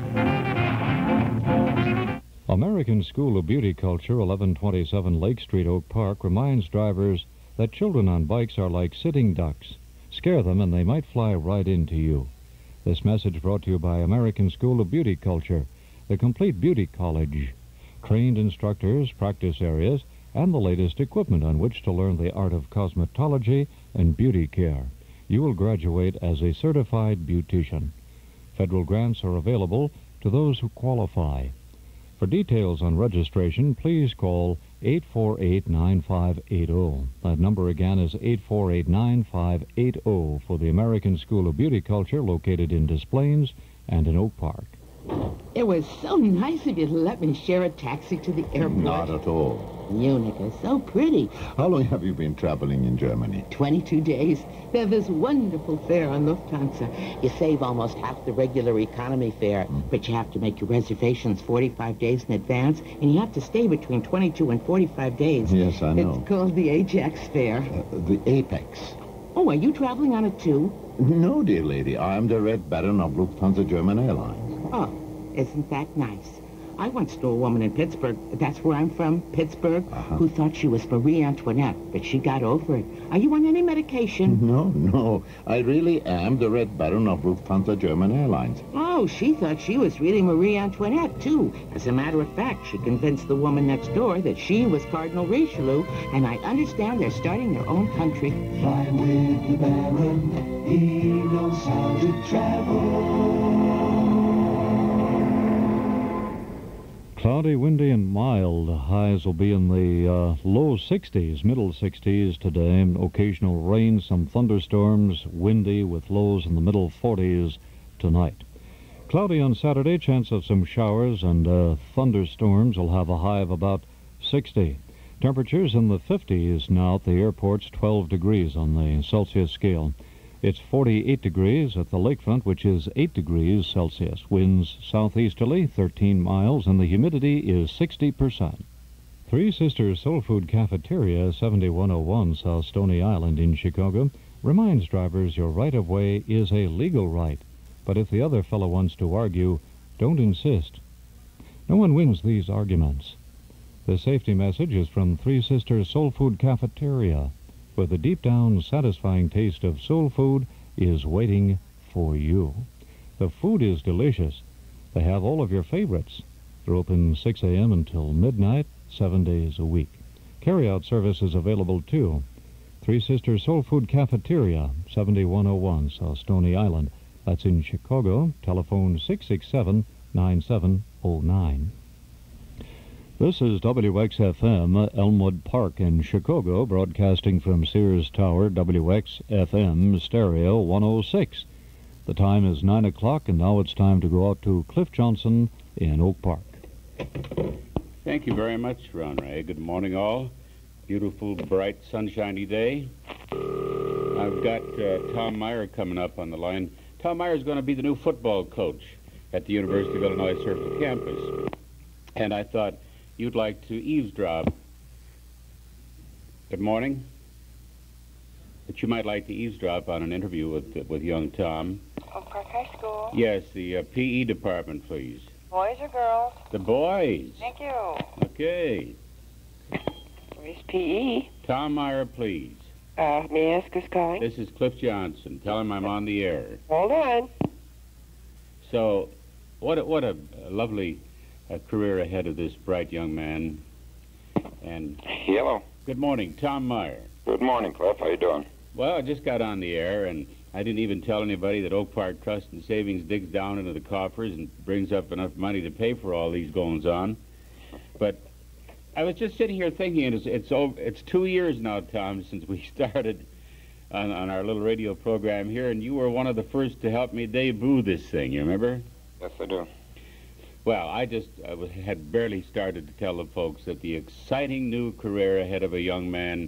American School of Beauty Culture, 1127 Lake Street, Oak Park, reminds drivers that children on bikes are like sitting ducks. Scare them and they might fly right into you. This message brought to you by American School of Beauty Culture, the complete beauty college. Trained instructors, practice areas, and the latest equipment on which to learn the art of cosmetology and beauty care. You will graduate as a certified beautician. Federal grants are available to those who qualify. For details on registration, please call 848-9580. That number again is 848-9580 for the American School of Beauty Culture, located in Des Plaines and in Oak Park. It was so nice of you to let me share a taxi to the airport. Not at all. Munich is so pretty. How long have you been traveling in Germany? 22 days. They have this wonderful fare on Lufthansa. You save almost half the regular economy fare, but you have to make your reservations 45 days in advance, and you have to stay between 22 and 45 days. Yes, I know. It's called the Ajax fare. The Apex. Oh, are you traveling on it too? No, dear lady. I am the Red Baron of Lufthansa German Airlines. Oh, isn't that nice? I once knew a woman in Pittsburgh, that's where I'm from, Pittsburgh, who thought she was Marie Antoinette, but she got over it. Are you on any medication? No. I really am the Red Baron of Lufthansa German Airlines. Oh, she thought she was really Marie Antoinette, too. As a matter of fact, she convinced the woman next door that she was Cardinal Richelieu, and I understand they're starting their own country. Fly with the Baron, he knows how to travel. Cloudy, windy, and mild. Highs will be in the low 60s, middle 60s today. Occasional rain, some thunderstorms, windy with lows in the middle 40s tonight. Cloudy on Saturday, chance of some showers and thunderstorms. Will have a high of about 60. Temperatures in the 50s now at the airports, 12 degrees on the Celsius scale. It's 48 degrees at the lakefront, which is 8 degrees Celsius. Winds southeasterly, 13 miles, and the humidity is 60%. Three Sisters Soul Food Cafeteria, 7101 South Stony Island in Chicago, reminds drivers your right-of-way is a legal right. But if the other fellow wants to argue, don't insist. No one wins these arguments. The safety message is from Three Sisters Soul Food Cafeteria, where the deep-down satisfying taste of soul food is waiting for you. The food is delicious. They have all of your favorites. They're open 6 a.m. until midnight, 7 days a week. Carry-out service is available, too. Three Sisters Soul Food Cafeteria, 7101 South Stony Island. That's in Chicago. Telephone 667-9709. This is WXFM, Elmwood Park in Chicago, broadcasting from Sears Tower, WXFM Stereo 106. The time is 9 o'clock, and now it's time to go out to Cliff Johnson in Oak Park. Thank you very much, Ron Ray. Good morning, all. Beautiful, bright, sunshiny day. I've got Tom Meyer coming up on the line. Tom Meyer is going to be the new football coach at the University of Illinois Circle campus. And I thought you'd like to eavesdrop. Good morning. That you might like to eavesdrop on an interview with young Tom. Oak Park High School. Yes, the PE department, please. Boys or girls? The boys. Thank you. Okay. Where's PE? Tom Meyer, please. May I ask who's calling? This is Cliff Johnson. Tell him I'm on the air. Hold on. So, what a lovely career ahead of this bright young man. And Hello. Good morning, Tom Meyer. Good morning, Cliff. How you doing? Well, I just got on the air, and I didn't even tell anybody that Oak Park Trust and Savings digs down into the coffers and brings up enough money to pay for all these goings-on. But I was just sitting here thinking, it's 2 years now, Tom, since we started on our little radio program here, and you were one of the first to help me debut this thing, you remember? Yes, I do. Well, I had barely started to tell the folks that the exciting new career ahead of a young man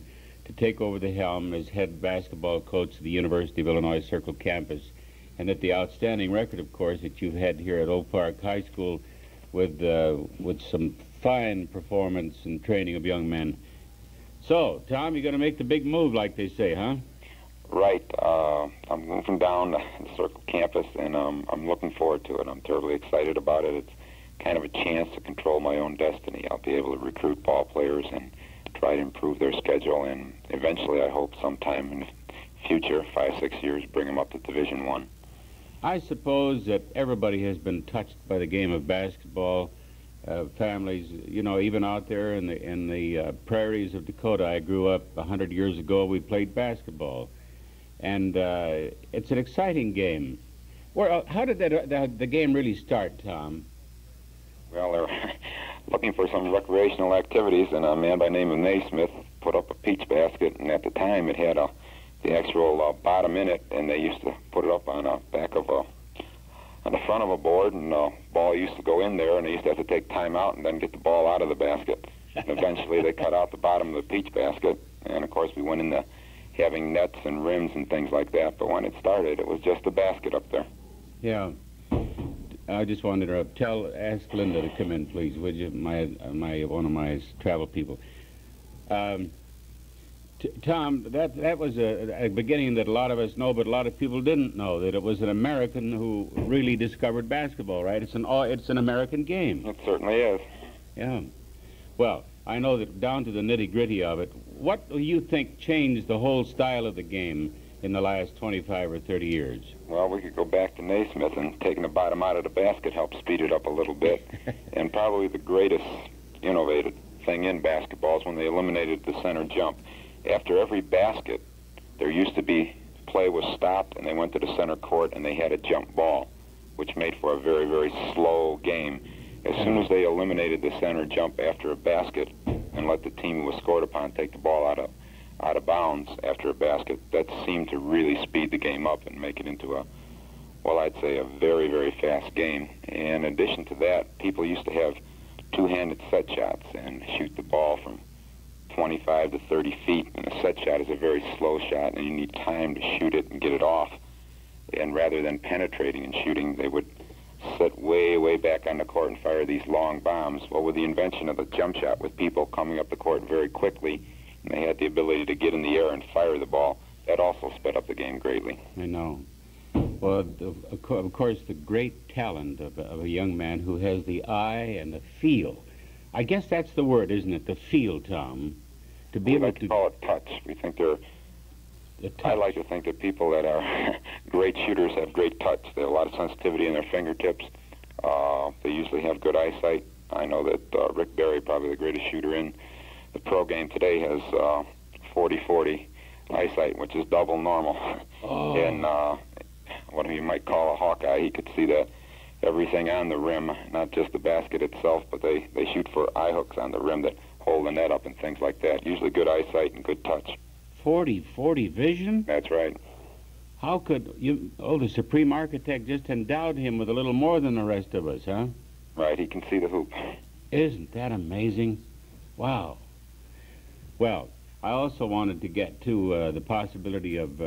to take over the helm as head basketball coach of the University of Illinois Circle campus, and that the outstanding record, of course, that you've had here at Oak Park High School with some fine performance and training of young men. So, Tom, you're going to make the big move, like they say, huh? Right. I'm moving down the Circle campus, and I'm looking forward to it. I'm terribly excited about it. It's kind of a chance to control my own destiny. I'll be able to recruit ball players and try to improve their schedule, and eventually, I hope sometime in the future, 5-6 years, bring them up to Division I. I suppose that everybody has been touched by the game of basketball. Families, you know, even out there in the prairies of Dakota. I grew up 100 years ago. We played basketball, and it's an exciting game. How did the game really start, Tom? Well, they're looking for some recreational activities, and a man by the name of Naismith put up a peach basket, and at the time it had the actual bottom in it, and they used to put it up on the back of on the front of a board, and the ball used to go in there, and they used to have to take time out and then get the ball out of the basket. And eventually they cut out the bottom of the peach basket, and of course we went into having nets and rims and things like that, but when it started, it was just a basket up there. Yeah. I just wanted to ask Linda to come in, please, would you? One of my travel people. Tom, that was a beginning that a lot of us know, but a lot of people didn't know, that it was an American who really discovered basketball, right? It's an American game. It certainly is. Yeah. Well, I know that down to the nitty-gritty of it, what do you think changed the whole style of the game in the last 25 or 30 years? Well, we could go back to Naismith, and taking the bottom out of the basket helped speed it up a little bit. And probably the greatest innovative thing in basketball is when they eliminated the center jump. After every basket, there used to be play was stopped, and they went to the center court, and they had a jump ball, which made for a very, very slow game. As soon as they eliminated the center jump after a basket and let the team who was scored upon take the ball out of bounds after a basket, that seemed to really speed the game up and make it into I'd say a very, very fast game. And in addition to that, people used to have two-handed set shots and shoot the ball from 25 to 30 feet, and a set shot is a very slow shot, and you need time to shoot it and get it off. And rather than penetrating and shooting, they would sit way, way back on the court and fire these long bombs. Well, with the invention of the jump shot, with people coming up the court very quickly, and they had the ability to get in the air and fire the ball, that also sped up the game greatly. I know. Well, of course, the great talent of a young man who has the eye and the feel. I guess that's the word, isn't it? The feel, Tom. To be able to call it touch. We think I like to think that people that are great shooters have great touch. They have a lot of sensitivity in their fingertips. They usually have good eyesight. I know that Rick Barry, probably the greatest shooter in the pro game today, has 40-40 eyesight, which is double normal. Oh. And what you might call a hawkeye, he could see everything on the rim, not just the basket itself, but they shoot for eye hooks on the rim that hold the net up and things like that. Usually good eyesight and good touch. 40-40 vision? That's right. How could you... Oh, the Supreme Architect just endowed him with a little more than the rest of us, huh? Right, he can see the hoop. Isn't that amazing? Wow. Well, I also wanted to get to the possibility of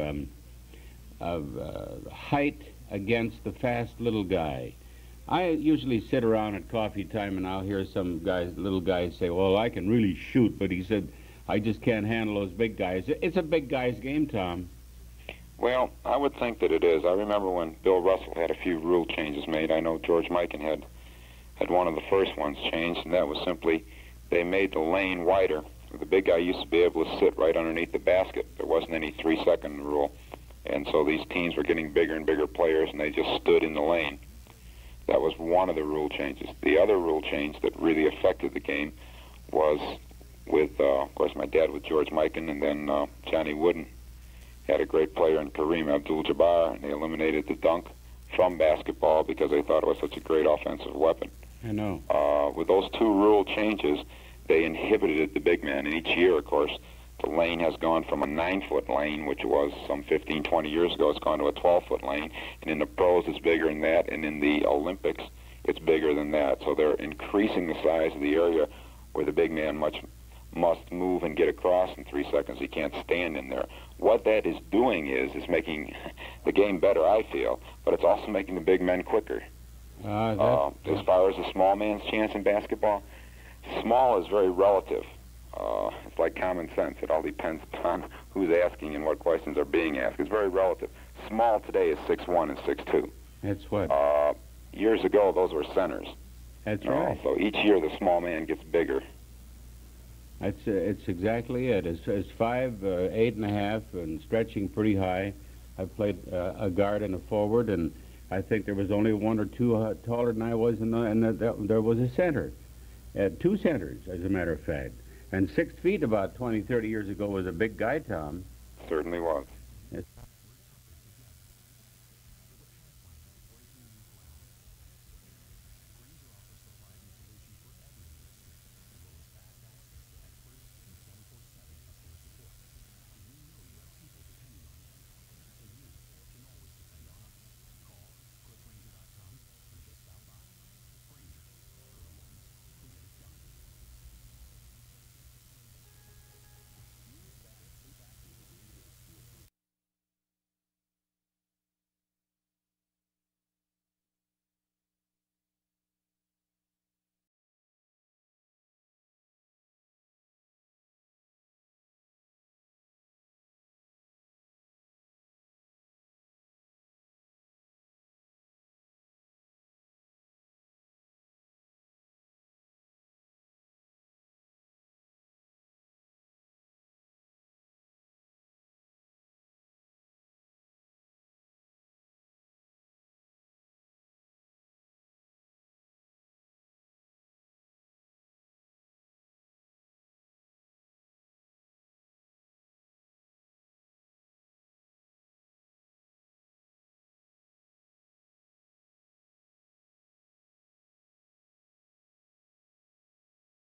height against the fast little guy. I usually sit around at coffee time and I'll hear some little guys say, well, I can really shoot, but he said, I just can't handle those big guys. It's a big guy's game, Tom. Well, I would think that it is. I remember when Bill Russell had a few rule changes made. I know George Mikan had one of the first ones changed, and that was simply they made the lane wider. The big guy used to be able to sit right underneath the basket. There wasn't any 3-second rule. And so these teams were getting bigger and bigger players, and they just stood in the lane. That was one of the rule changes. The other rule change that really affected the game was with, of course, my dad with George Mikan, and then Johnny Wooden had a great player in Kareem Abdul-Jabbar, and they eliminated the dunk from basketball because they thought it was such a great offensive weapon. I know. With those two rule changes, they inhibited the big man. And each year, of course, the lane has gone from a 9-foot lane, which was some 15, 20 years ago, it's gone to a 12-foot lane. And in the pros, it's bigger than that. And in the Olympics, it's bigger than that. So they're increasing the size of the area where the big man must move and get across in 3 seconds. He can't stand in there. What that is doing is making the game better, I feel, but it's also making the big men quicker. As far as the small man's chance in basketball, small is very relative. It's like common sense. It all depends upon who's asking and what questions are being asked. It's very relative. Small today is 6'1" and 6'2". That's what? Years ago, those were centers. That's right. So each year, the small man gets bigger. It's exactly it. It's 5', 8.5", and stretching pretty high. I've played a guard and a forward, and I think there was only one or two taller than I was, and there was a center. 2 centers, as a matter of fact. And 6 feet about 20, 30 years ago was a big guy, Tom. Certainly was.